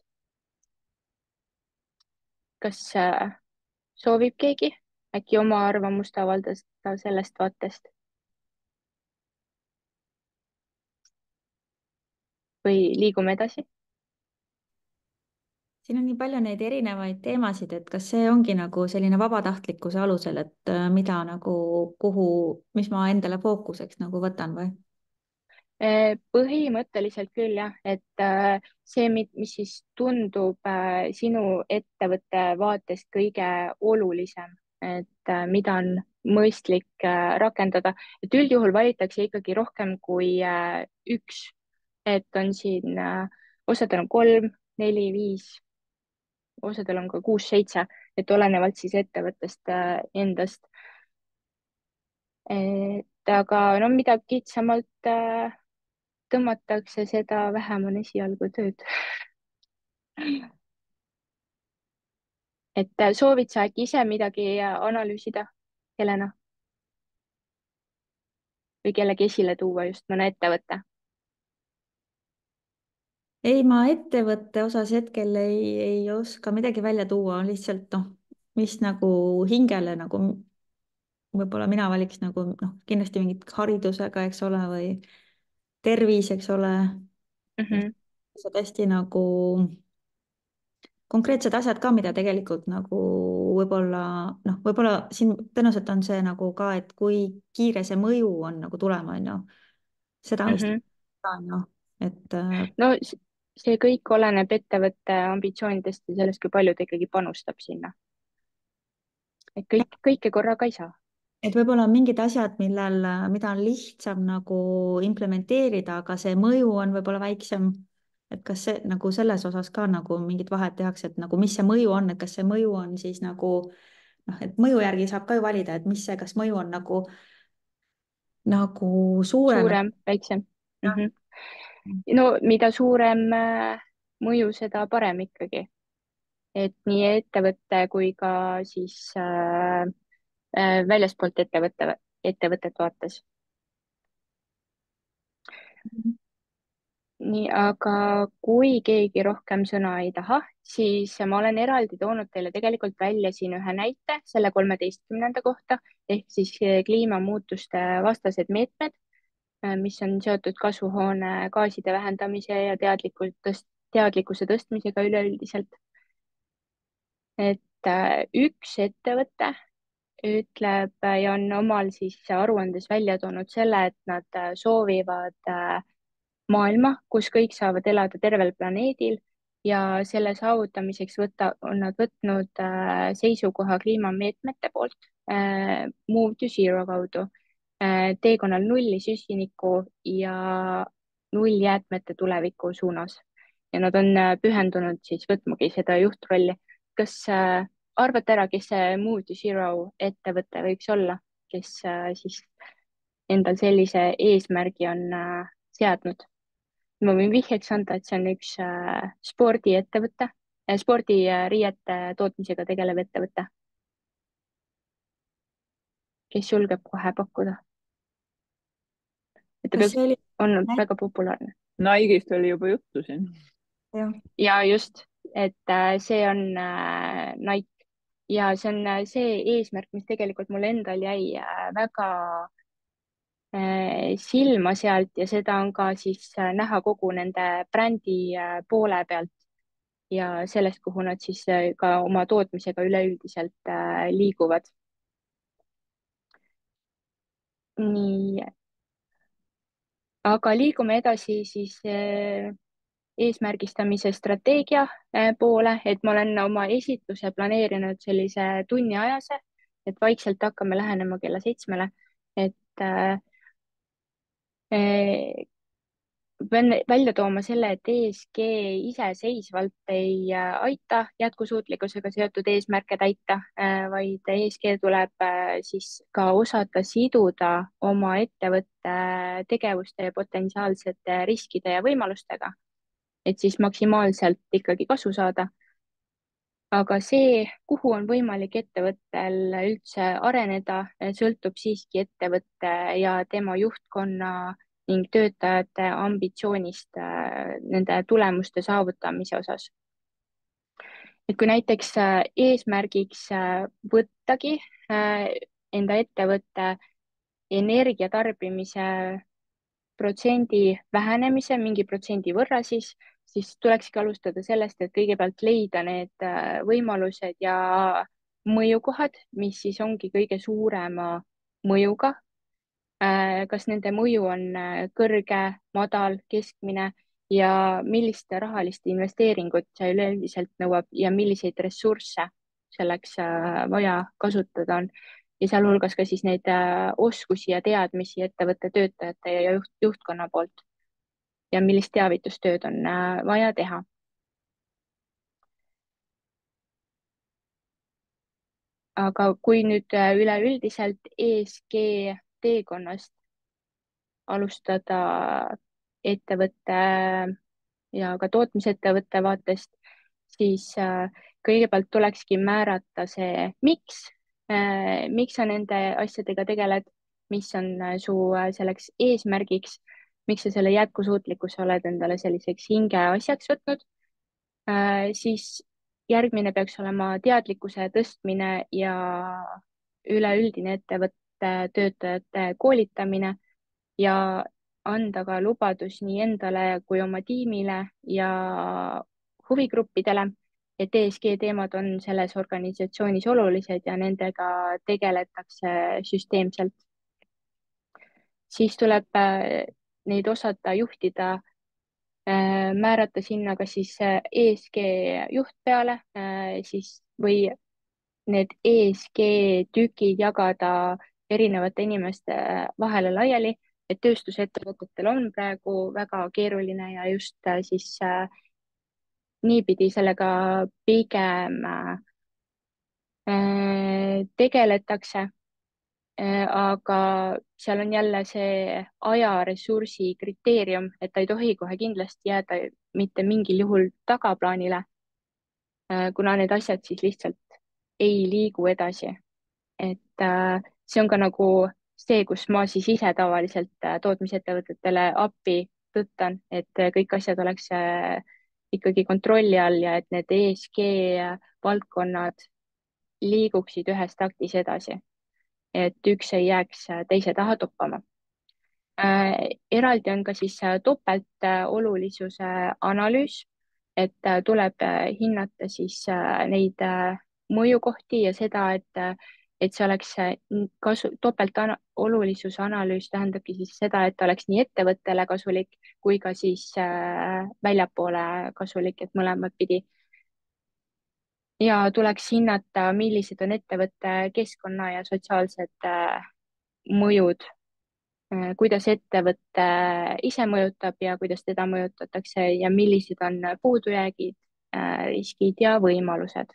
kas äh, soovib keegi äkki oma arvamust avaldada sellest vaatest või liigume edasi? siin on nii palju neid erinevaid teemasid, et kas see ongi nagu selline vabatahtlikkuse alusel, et äh, mida nagu, kuhu, mis ma endale fookuseks nagu võtan või? põhimõtteliselt küll jah, et äh, see, mis siis tundub äh, sinu ettevõtte vaatest kõige olulisem, et äh, mida on mõistlik rakendada, et üldjuhul valitakse ikkagi rohkem kui üks, et on siin, osadel on kolm, neli, viis, osadel on ka kuus-seitse, et olenevalt siis ettevõttest endast. et aga no mida kitsamalt tõmmatakse, seda vähem on esialgu tööd. et soovid sa äkki ise midagi analüüsida, Helena? või kellegi esile tuua, just mõne ettevõtte? ei, ma ettevõtte osas hetkel ei, ei oska midagi välja tuua, lihtsalt noh, mis nagu hingele nagu võib-olla mina valiks nagu noh, kindlasti mingit haridusega, eks ole, või tervis, eks ole mm. -hmm. hästi nagu konkreetsed asjad ka, mida tegelikult nagu võib-olla noh, võib-olla siin tõenäoliselt on see nagu ka, et kui kiire see mõju on nagu tulema, on ju. seda Mm vist -hmm. on ju, et. no see kõik oleneb ettevõtte ambitsioonidest ja sellest, kui palju ta ikkagi panustab sinna. et kõik, kõike korraga ei saa. et võib-olla on mingid asjad, millel, mida on lihtsam nagu implementeerida, aga see mõju on võib-olla väiksem. et kas see nagu selles osas ka nagu mingit vahet tehakse, et nagu mis see mõju on, et kas see mõju on siis nagu noh, et mõju järgi saab ka ju valida, et mis see, kas mõju on nagu, nagu suurem, et suurem, väiksem mm. jah. -hmm. no mida suurem äh, mõju, seda parem ikkagi, et nii ettevõtte kui ka siis äh, äh, väljaspoolt ettevõtte, ettevõtet vaates. nii, aga kui keegi rohkem sõna ei taha, siis ma olen eraldi toonud teile tegelikult välja siin ühe näite selle kolmeteistkümnenda kohta ehk siis kliimamuutuste vastased meetmed, mis on seotud kasvuhoonegaaside vähendamise ja teadlikult tõst-, teadlikkuse tõstmisega üleüldiselt. et äh, üks ettevõte ütleb ja on omal siis aruandes välja toonud selle, et nad äh, soovivad äh, maailma, kus kõik saavad elada tervel planeedil ja selle saavutamiseks võtta, on nad võtnud äh, seisukoha kliimameetmete poolt äh, Move to Zero kaudu äh, teekonnal nulli süsiniku ja nulljäätmete tuleviku suunas. ja nad on äh, pühendunud siis võtmagi seda juhtrolli. kas äh, arvate ära, kes see Move to Zero ettevõte võiks olla, kes äh, siis endal sellise eesmärgi on äh, seadnud? ma võin vihjeks anda, et see on üks äh, spordiettevõte äh,, spordiriiete tootmisega tegelev ettevõte, kes julgeb kohe pakkuda. et ta kas peaks see oli? olnud väga populaarne. Nike'ist oli juba juttu siin. jah, ja just, et äh, see on äh, Nike ja see on äh, see eesmärk, mis tegelikult mul endal jäi äh, väga äh, silma sealt ja seda on ka siis äh, näha kogu nende brändi äh, poole pealt ja sellest, kuhu nad siis äh, ka oma tootmisega üleüldiselt äh, liiguvad. nii, aga liigume edasi siis äh, eesmärgistamise strateegia äh, poole, et ma olen oma esitluse planeerinud sellise tunniajase, et vaikselt hakkame lähenema kella seitsmele, et äh, äh, pean välja tooma selle, et E S G iseseisvalt ei äh, aita jätkusuutlikkusega seotud eesmärke täita, äh, vaid E S G tuleb äh, siis ka osata siduda oma ettevõtte tegevuste ja potentsiaalsete riskide ja võimalustega, et siis maksimaalselt ikkagi kasu saada. aga see, kuhu on võimalik ettevõttel üldse areneda, sõltub siiski ettevõtte ja tema juhtkonna ning töötajate ambitsioonist äh, nende tulemuste saavutamise osas. et kui näiteks äh, eesmärgiks äh, võttagi enda ettevõtte energiatarbimise protsendi vähenemise mingi protsendi võrra, siis, siis tulekski alustada sellest, et kõigepealt leida need võimalused ja mõjukohad, mis siis ongi kõige suurema mõjuga. kas nende mõju on kõrge, madal, keskmine ja millist rahalist investeeringut see üleüldiselt nõuab ja milliseid ressursse selleks vaja kasutada on ja sealhulgas ka siis neid oskusi ja teadmisi ettevõtte töötajate ja juht, juhtkonna poolt ja millist teavitustööd on vaja teha. aga kui nüüd üleüldiselt E S G teekonnast alustada ettevõtte ja ka tootmisettevõtte vaatest, siis kõigepealt tulekski määrata see, miks Äh, miks sa nende asjadega tegeled, mis on su selleks eesmärgiks, miks sa selle jätkusuutlikkuse oled endale selliseks hingeasjaks võtnud, siis järgmine peaks olema teadlikkuse tõstmine ja üleüldine ettevõtte töötajate koolitamine ja anda ka lubadus nii endale kui oma tiimile ja huvigruppidele, et E S G teemad on selles organisatsioonis olulised ja nendega tegeletakse süsteemselt. siis tuleb neid osata juhtida, määrata sinna kas siis E S G juht peale, siis või need E S G tükid jagada erinevate inimeste vahele laiali, et tööstusettevõtetel on praegu väga keeruline ja just äh, siis äh, niipidi sellega pigem äh, tegeletakse. Aga seal on jälle see ajaressursi kriteerium, et ta ei tohi kohe kindlasti jääda mitte mingil juhul tagaplaanile, kuna need asjad siis lihtsalt ei liigu edasi. Et äh, see on ka nagu see, kus ma siis ise tavaliselt äh, tootmisettevõtetele appi tõttan, et äh, kõik asjad oleks äh, ikkagi kontrolli all ja et need E S G valdkonnad liiguksid ühes taktis edasi, et üks ei jääks äh, teise taha toppama. Äh, eraldi on ka siis äh, topeltolulisuse analüüs, et äh, tuleb äh, hinnata siis äh, neid äh, mõjukohti ja seda, et, äh, et see oleks äh, kasu, topeltolulisuse analüüs tähendabki siis seda, et ta oleks nii ettevõttele kasulik kui ka siis äh, väljapoole kasulik, et mõlemat pidi. Ja tuleks hinnata, millised on ettevõtte keskkonna ja sotsiaalsed äh, mõjud, kuidas ettevõte ise mõjutab ja kuidas teda mõjutatakse ja millised on puudujäägid, riskid ja võimalused.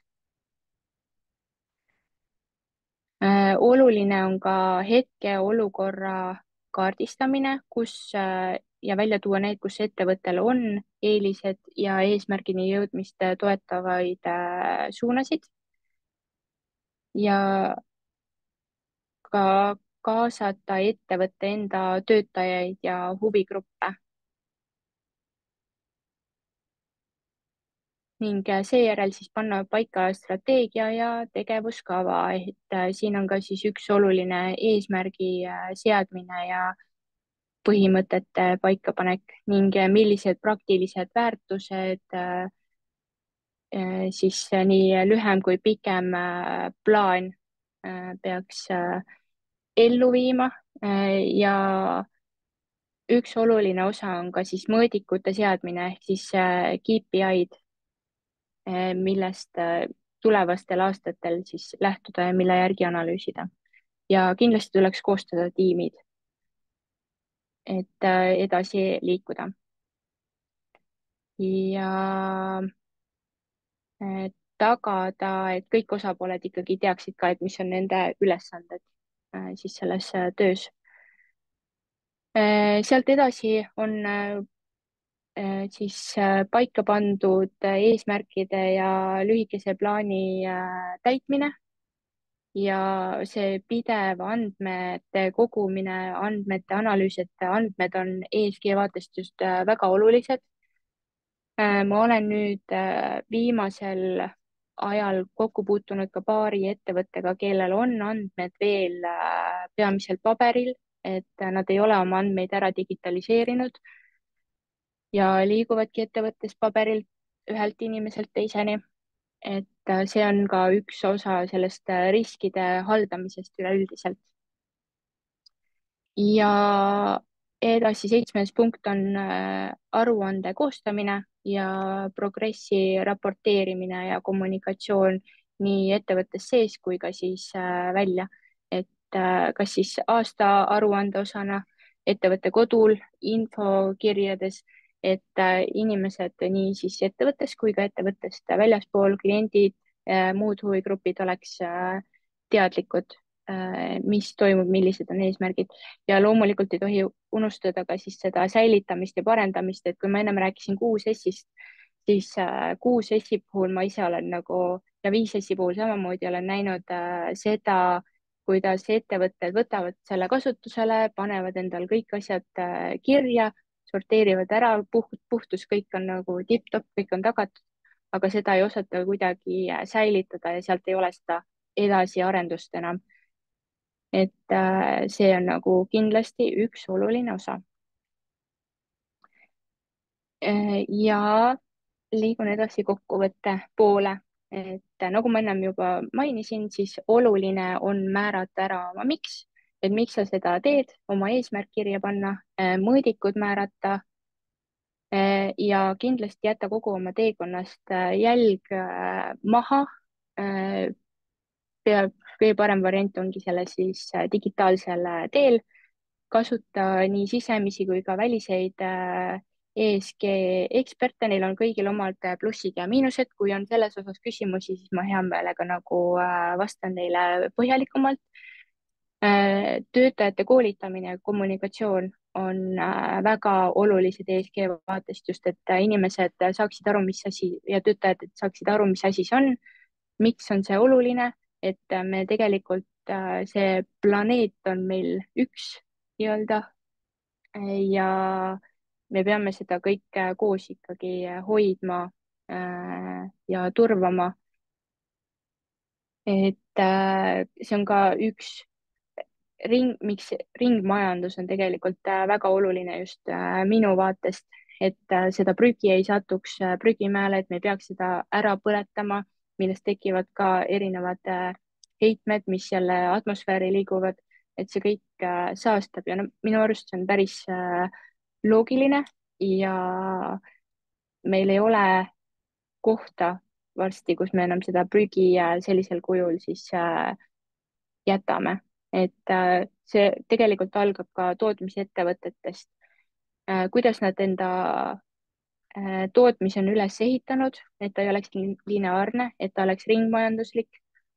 Oluline on ka hetkeolukorra kaardistamine, kus ja välja tuua need, kus ettevõttel on eelised ja eesmärgini jõudmist toetavaid suunasid ja ka kaasata ettevõtte enda töötajaid ja huvigruppe. Ning seejärel siis panna paika strateegia ja tegevuskava, et siin on ka siis üks oluline eesmärgi seadmine ja põhimõtete paikapanek ning millised praktilised väärtused siis nii lühem kui pikem plaan peaks ellu viima ja üks oluline osa on ka siis mõõdikute seadmine ehk siis K P I-d, millest tulevastel aastatel siis lähtuda ja mille järgi analüüsida. Ja kindlasti tuleks koostada tiimid, et edasi liikuda. Ja tagada, et kõik osapooled ikkagi teaksid ka, et mis on nende ülesanded siis selles töös. Sealt edasi on siis paika pandud eesmärkide ja lühikese plaani täitmine ja see pidev andmete kogumine, andmete analüüs, et andmed on E S G vaatest just väga olulised. Ma olen nüüd viimasel ajal kokku puutunud ka paari ettevõttega, kellel on andmed veel peamiselt paberil, et nad ei ole oma andmeid ära digitaliseerinud ja liiguvadki ettevõttes paberilt ühelt inimeselt teiseni. Et see on ka üks osa sellest riskide haldamisest üleüldiselt. Ja edasi seitsmes punkt on aruande koostamine ja progressi raporteerimine ja kommunikatsioon nii ettevõttes sees kui ka siis välja, et kas siis aasta aruande osana ettevõtte kodul, infokirjades, et inimesed nii siis ettevõttes kui ka ettevõttest väljaspool, kliendid, muud huvigrupid oleks teadlikud, mis toimub, millised on eesmärgid ja loomulikult ei tohi unustada ka siis seda säilitamist ja parendamist, et kui ma ennem rääkisin kuus S-ist, siis kuus S-i puhul ma ise olen nagu ja viis S-i puhul samamoodi olen näinud seda, kuidas ettevõtted võtavad selle kasutusele, panevad endal kõik asjad kirja, sorteerivad ära, puht, puhtus, kõik on nagu tipp-topp, kõik on tagatud, aga seda ei osata kuidagi säilitada ja sealt ei ole seda edasiarendust enam. Et see on nagu kindlasti üks oluline osa. Ja liigun edasi kokkuvõtte poole, et nagu ma ennem juba mainisin, siis oluline on määrata ära oma miks, et miks sa seda teed, oma eesmärk kirja panna, mõõdikud määrata ja kindlasti jätta kogu oma teekonnast jälg maha. pea, kõige parem variant ongi selle siis äh, digitaalsel äh, teel kasuta nii sisemisi kui ka väliseid äh, E S G eksperte, neil on kõigil omad äh, plussid ja miinused. Kui on selles osas küsimusi, siis ma hea meelega nagu äh, vastan neile põhjalikumalt. Äh, töötajate koolitamine ja kommunikatsioon on äh, väga olulised E S G vaatest just, et äh, inimesed saaksid aru, mis asi ja töötajad et saaksid aru, mis asi see on, miks on see oluline, et äh, me tegelikult, äh, see planeet on meil üks nii-öelda ja me peame seda kõike koos ikkagi hoidma äh, ja turvama. et äh, see on ka üks ring, miks ringmajandus on tegelikult äh, väga oluline just äh, minu vaatest, et äh, seda prügi ei satuks äh, prügimäele, et me ei peaks seda ära põletama, millest tekivad ka erinevad äh, heitmed, mis jälle atmosfääri liiguvad, et see kõik äh, saastab ja no, minu arust see on päris äh, loogiline ja meil ei ole kohta varsti, kus me enam seda prügi äh, sellisel kujul siis äh, jätame. et äh, see tegelikult algab ka tootmisettevõtetest, kuidas nad enda äh, tootmise on üles ehitanud, et ta ei oleks lineaarne, et ta oleks ringmajanduslik.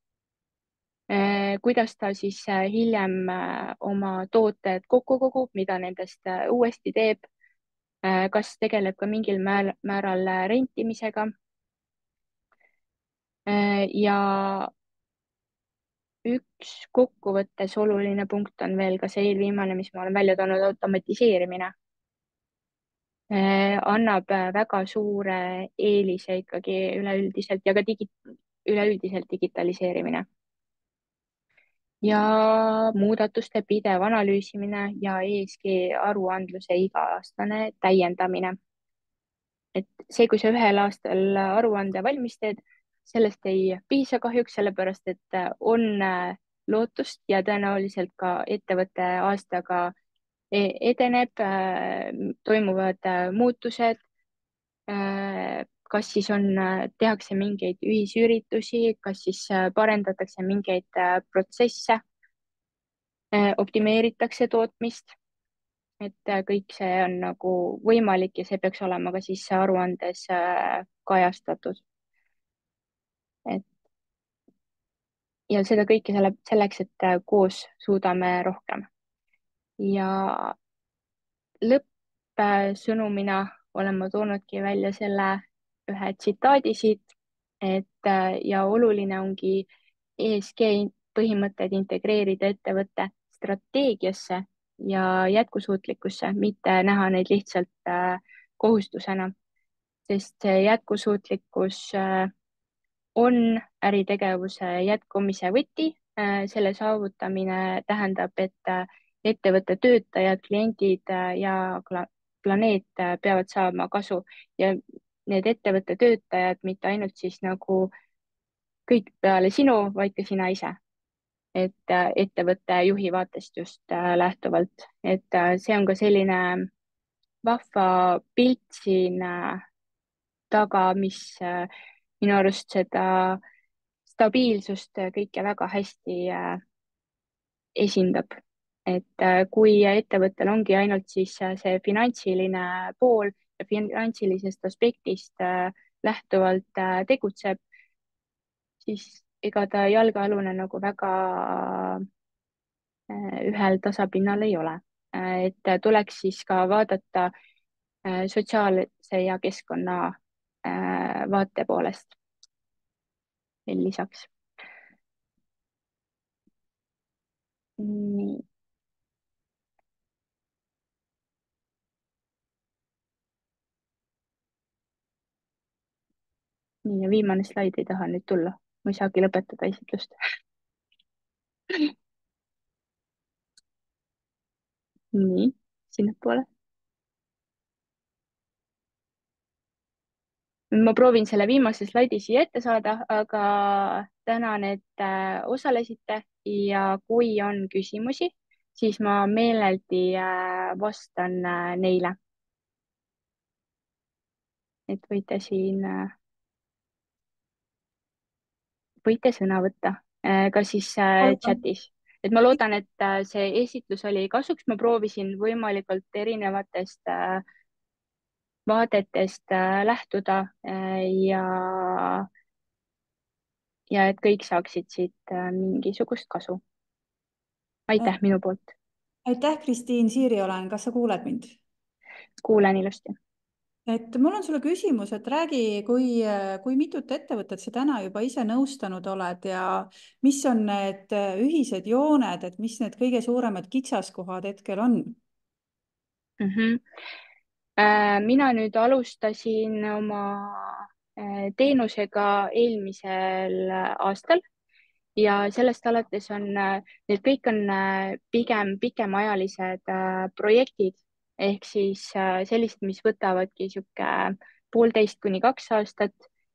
kuidas ta siis äh, hiljem äh, oma tooted kokku kogub, mida nendest äh, uuesti teeb, kas tegeleb ka mingil määral rentimisega. ja üks kokkuvõttes oluline punkt on veel ka see eelviimane, mis ma olen välja toonud, automatiseerimine. annab väga suure eelise ikkagi üleüldiselt ja ka digi, üleüldiselt digitaliseerimine. ja muudatuste pidev analüüsimine ja E S G aruandluse iga-aastane täiendamine. et see, kui sa ühel aastal aruande valmis teed, sellest ei piisa kahjuks, sellepärast et on lootust ja tõenäoliselt ka ettevõte aastaga edeneb, toimuvad muutused. kas siis on, tehakse mingeid ühisüritusi, kas siis parendatakse mingeid protsesse, optimeeritakse tootmist, et kõik see on nagu võimalik ja see peaks olema ka siis aruandes kajastatud. et ja seda kõike selle, selleks, et koos suudame rohkem. ja lõppsõnumina olen ma toonudki välja selle ühe tsitaadi siit, et ja oluline ongi E S G põhimõtteid integreerida ettevõtte strateegiasse ja jätkusuutlikkusse, mitte näha neid lihtsalt äh, kohustusena, sest see jätkusuutlikkus äh, on äritegevuse jätkumise võti. selle saavutamine tähendab, et ettevõtte töötajad, kliendid ja planeet peavad saama kasu ja need ettevõtte töötajad mitte ainult siis nagu kõik peale sinu, vaid ka sina ise. et ettevõtte juhi vaatest just lähtuvalt, et see on ka selline vahva pilt siin taga, mis minu arust seda stabiilsust kõike väga hästi esindab. et kui ettevõttel ongi ainult siis see finantsiline pool ja finantsilisest aspektist lähtuvalt tegutseb, siis ega ta jalgealune nagu väga ühel tasapinnal ei ole. et tuleks siis ka vaadata sotsiaalse ja keskkonna vaate poolest veel lisaks. nii. nii ja viimane slaid ei taha nüüd tulla, ma ei saagi lõpetada esitlust. nii, sinnapoole. ma proovin selle viimase slaidi siia ette saada, aga tänan, et äh, osalesite ja kui on küsimusi, siis ma meeleldi äh, vastan äh, neile. et võite siin äh,, võite sõna võtta. ka siis äh, olgu. chatis. et ma loodan, et äh, see esitlus oli kasuks, ma proovisin võimalikult erinevatest äh, vaadetest äh, lähtuda äh, ja, ja et kõik saaksid siit äh, mingisugust kasu. aitäh minu poolt, aitäh, Kristiin, Siiri olen, kas sa kuuled mind? kuulen ilusti. et mul on sulle küsimus, et räägi, kui, kui mitut ettevõtet sa täna juba ise nõustanud oled ja mis on need ühised jooned, et mis need kõige suuremad kitsaskohad hetkel on? mm. -hmm. mina nüüd alustasin oma äh, teenusega eelmisel aastal ja sellest alates on, need kõik on äh, pigem pikemaajalised äh, projektid ehk siis äh, sellised, mis võtavadki sihuke poolteist kuni kaks aastat.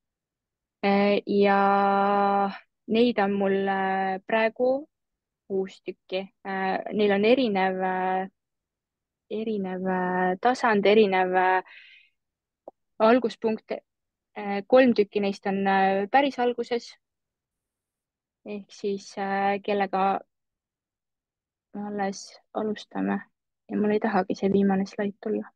ja neid on mul praegu kuus tükki. Neil on erinev, erinev tasand, erinev alguspunkt. kolm tükki neist on päris alguses ehk siis kellega me alles alustame ja mul ei tahagi see viimane slaid tulla.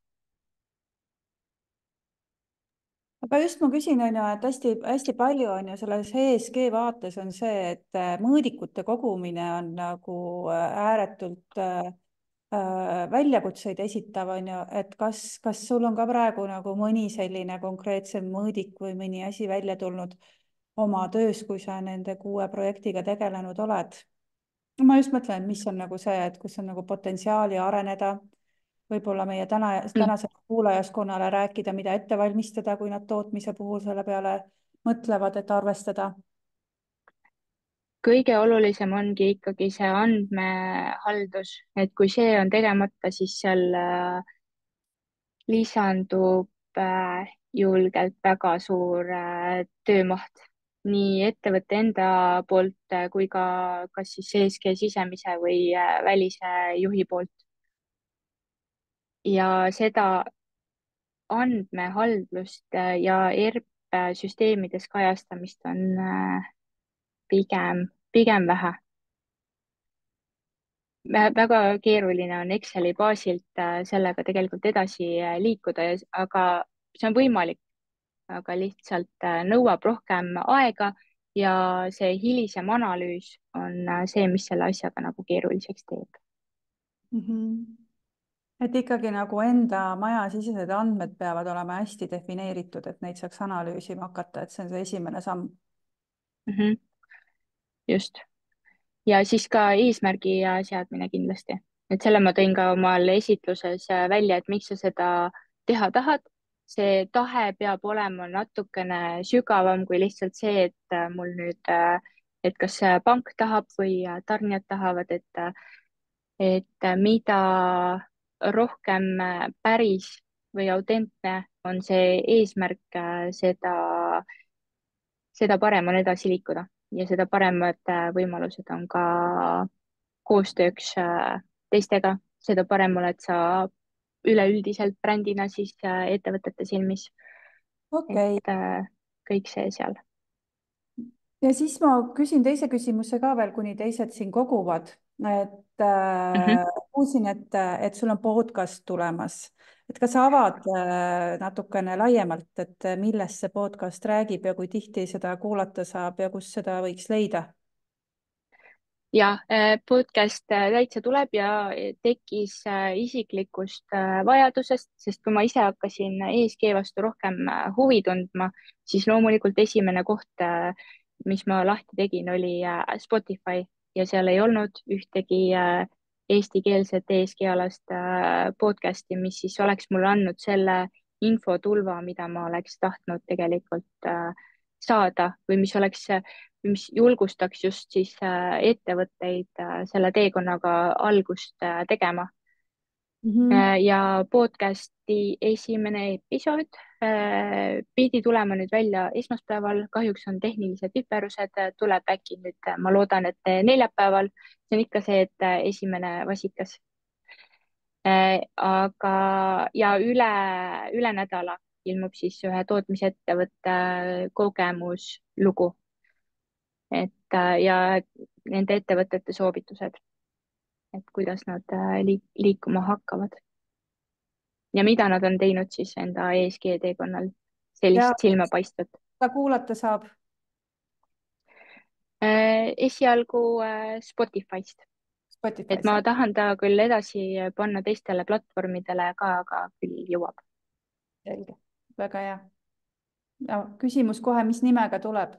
aga just ma küsin, on ju, et hästi-hästi palju on ju selles E S G vaates on see, et mõõdikute kogumine on nagu ääretult äh, väljakutseid esitav, on ju, et kas, kas sul on ka praegu nagu mõni selline konkreetsem mõõdik või mõni asi välja tulnud oma töös, kui sa nende kuue projektiga tegelenud oled? ma just mõtlen, mis on nagu see, et kus on nagu potentsiaali areneda, võib-olla meie täna, tänasele kuulajaskonnale rääkida, mida ette valmistada, kui nad tootmise puhul selle peale mõtlevad, et arvestada. kõige olulisem ongi ikkagi see andmehaldus, et kui see on tegemata, siis seal lisandub julgelt väga suur töömaht nii ettevõtte enda poolt kui ka kas siis E S G sisemise või välise juhi poolt. ja seda andmehaldlust ja E R P-süsteemides kajastamist on pigem, pigem vähe. väga keeruline on Exceli baasilt sellega tegelikult edasi liikuda, aga see on võimalik, aga lihtsalt nõuab rohkem aega ja see hilisem analüüs on see, mis selle asjaga nagu keeruliseks teeb mm. -hmm. et ikkagi nagu enda majasisesed andmed peavad olema hästi defineeritud, et neid saaks analüüsima hakata, et see on see esimene samm mm. -hmm. just. ja siis ka eesmärgi seadmine kindlasti, et selle ma tõin ka omal esitluses välja, et miks sa seda teha tahad. see tahe peab olema natukene sügavam kui lihtsalt see, et mul nüüd, et kas pank tahab või tarnijad tahavad, et, et mida rohkem päris või autentne on see eesmärk, seda, seda parem on edasi liikuda ja seda paremad võimalused on ka koostööks teistega, seda parem oled sa üleüldiselt brändina siis ettevõtete silmis. okay. et äh, kõik see seal. ja siis ma küsin teise küsimuse ka veel, kuni teised siin koguvad, et äh, mm -hmm. kuulsin, et, et sul on podcast tulemas, et kas sa avad äh, natukene laiemalt, et millest see podcast räägib ja kui tihti seda kuulata saab ja kus seda võiks leida? ja podcast täitsa tuleb ja tekkis isiklikust vajadusest, sest kui ma ise hakkasin E S G vastu rohkem huvi tundma, siis loomulikult esimene koht, mis ma lahti tegin, oli Spotify ja seal ei olnud ühtegi eestikeelset E S G-alast podcast'i, mis siis oleks mulle andnud selle infotulva, mida ma oleks tahtnud tegelikult saada või mis oleks mis julgustaks just siis ettevõtteid selle teekonnaga algust tegema mm. -hmm. ja podcasti esimene episood pidi tulema nüüd välja esmaspäeval, kahjuks on tehnilised viperused, tuleb äkki nüüd, ma loodan, et neljapäeval. see on ikka see, et esimene vasikas. aga, ja üle, üle nädala ilmub siis ühe tootmisettevõtte kogemuslugu. et äh, ja nende ettevõtete soovitused, et kuidas nad äh, liik liikuma hakkavad ja mida nad on teinud siis enda E S G teekonnal ja sellist silmapaistvat. seda kuulata saab. Äh, esialgu äh, Spotify'st, et Spotify's. ma tahan ta küll edasi panna teistele platvormidele ka, aga küll jõuab. Selge, väga hea. Ja küsimus kohe, mis nimega tuleb?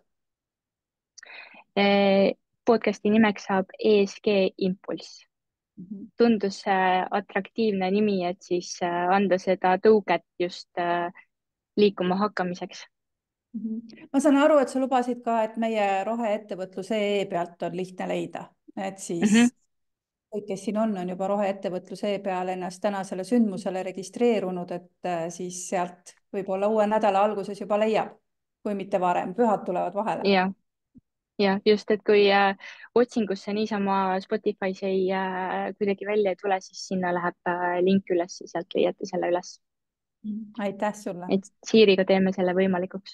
Äh, podcasti nimeks saab E S G Impulss. Tundus äh, atraktiivne nimi, et siis äh, anda seda tõuget just äh, liikuma hakkamiseks. Ma saan aru, et sa lubasid ka, et meie roheettevõtluse E pealt on lihtne leida, et siis mm -hmm. kõik, kes siin on, on juba roheettevõtluse E peal ennast tänasele sündmusele registreerunud, et siis sealt võib-olla uue nädala alguses juba leiab, kui mitte varem, pühad tulevad vahele. Ja, ja just, et kui äh, otsingusse niisama Spotify's ei äh, kuidagi välja ei tule, siis sinna läheb äh, link üles ja sealt leiate selle üles. Aitäh sulle. Et Siiriga teeme selle võimalikuks.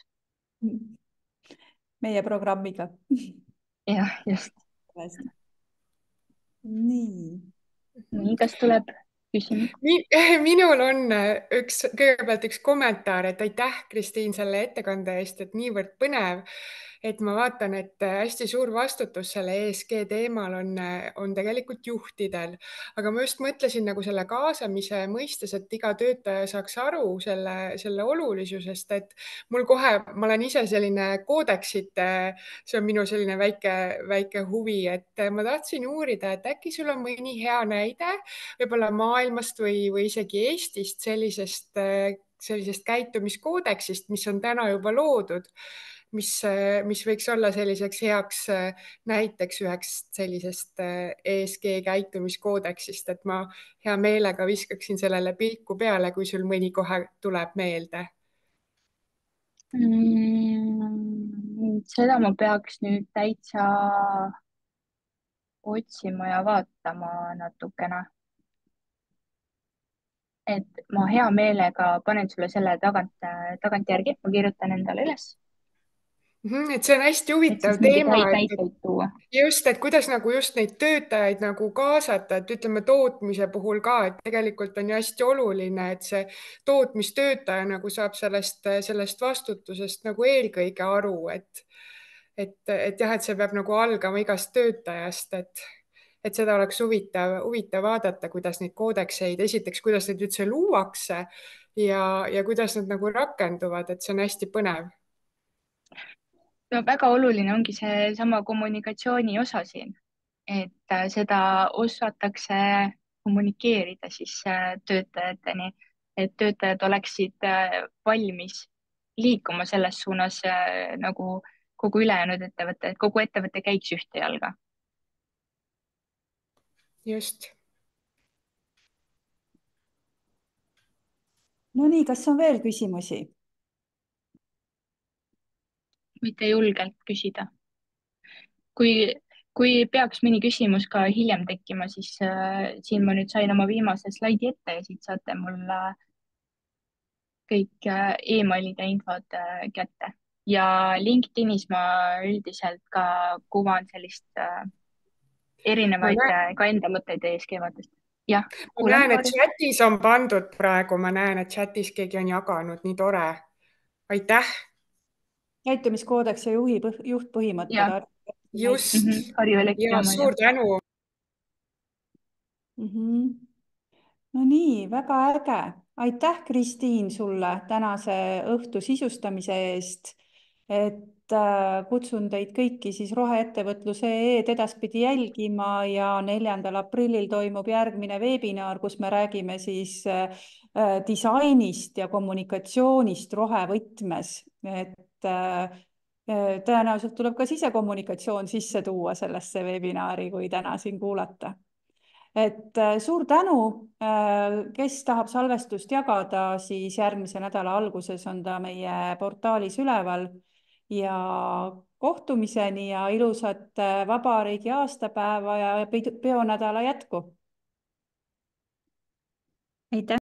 Meie programmiga. Jah, just. Nii. Nii, kas tuleb küsimus? Minul on üks, kõigepealt üks kommentaar, et aitäh, Kristiin, selle ettekande eest, et niivõrd põnev, et ma vaatan, et hästi suur vastutus selle E S G teemal on, on tegelikult juhtidel, aga ma just mõtlesin nagu selle kaasamise mõistes, et iga töötaja saaks aru selle, selle olulisusest, et mul kohe, ma olen ise selline koodeksite, see on minu selline väike, väike huvi, et ma tahtsin uurida, et äkki sul on mõni hea näide, võib-olla maailmast või, või isegi Eestist sellisest, sellisest käitumiskoodeksist, mis on täna juba loodud, mis, mis võiks olla selliseks heaks näiteks üheks sellisest E S G käitumiskoodeksist, et ma hea meelega viskaksin sellele pilku peale, kui sul mõni kohe tuleb meelde. Mm, seda ma peaks nüüd täitsa otsima ja vaatama natukene. Et ma hea meelega panen sulle selle tagant, tagant järgi, ma kirjutan endale üles. Et see on hästi huvitav teema, et just, et kuidas nagu just neid töötajaid nagu kaasata, et ütleme tootmise puhul ka, et tegelikult on ju hästi oluline, et see tootmistöötaja nagu saab sellest, sellest vastutusest nagu eelkõige aru, et, et, et jah, et see peab nagu algama igast töötajast, et, et seda oleks huvitav, huvitav vaadata, kuidas neid koodekseid, esiteks, kuidas neid üldse luuakse ja, ja kuidas nad nagu rakenduvad, et see on hästi põnev. No väga oluline ongi see sama kommunikatsiooni osa siin, et seda osatakse kommunikeerida siis töötajateni, et töötajad oleksid valmis liikuma selles suunas nagu kogu ülejäänud ettevõte, et kogu ettevõte käiks ühte jalga. Just. No nii, kas on veel küsimusi? Võite julgelt küsida. Kui, kui peaks mõni küsimus ka hiljem tekkima, siis äh, siin ma nüüd sain oma viimase slaidi ette ja siit saate mulle kõik äh, emailide infod äh, kätte. Ja LinkedInis ma üldiselt ka kuvan sellist äh, erinevaid äh, ka enda mõtteid E S G vaatest. Jah, ma näen, et chatis on pandud praegu, ma näen, et chatis keegi on jaganud, nii tore. Aitäh! Käitumiskoodeks ja juhi, juhtpõhimõtted. Just, mm -hmm. Harju Elektrijaama. Ja suur tänu. Mm -hmm. No nii, väga äge. Aitäh, Kristiin, sulle tänase õhtu sisustamise eest. Et äh, kutsun teid kõiki siis roheettevõtluse E-d edaspidi jälgima ja neljandal aprillil toimub järgmine veebinar, kus me räägime siis äh, disainist ja kommunikatsioonist rohevõtmes. Et äh, tõenäoliselt tuleb ka sisekommunikatsioon sisse tuua sellesse webinari, kui täna siin kuulata. Et suur tänu, kes tahab salvestust jagada, siis järgmise nädala alguses on ta meie portaalis üleval ja kohtumiseni ja ilusat vabariigi aastapäeva ja peonädala jätku. Aitäh!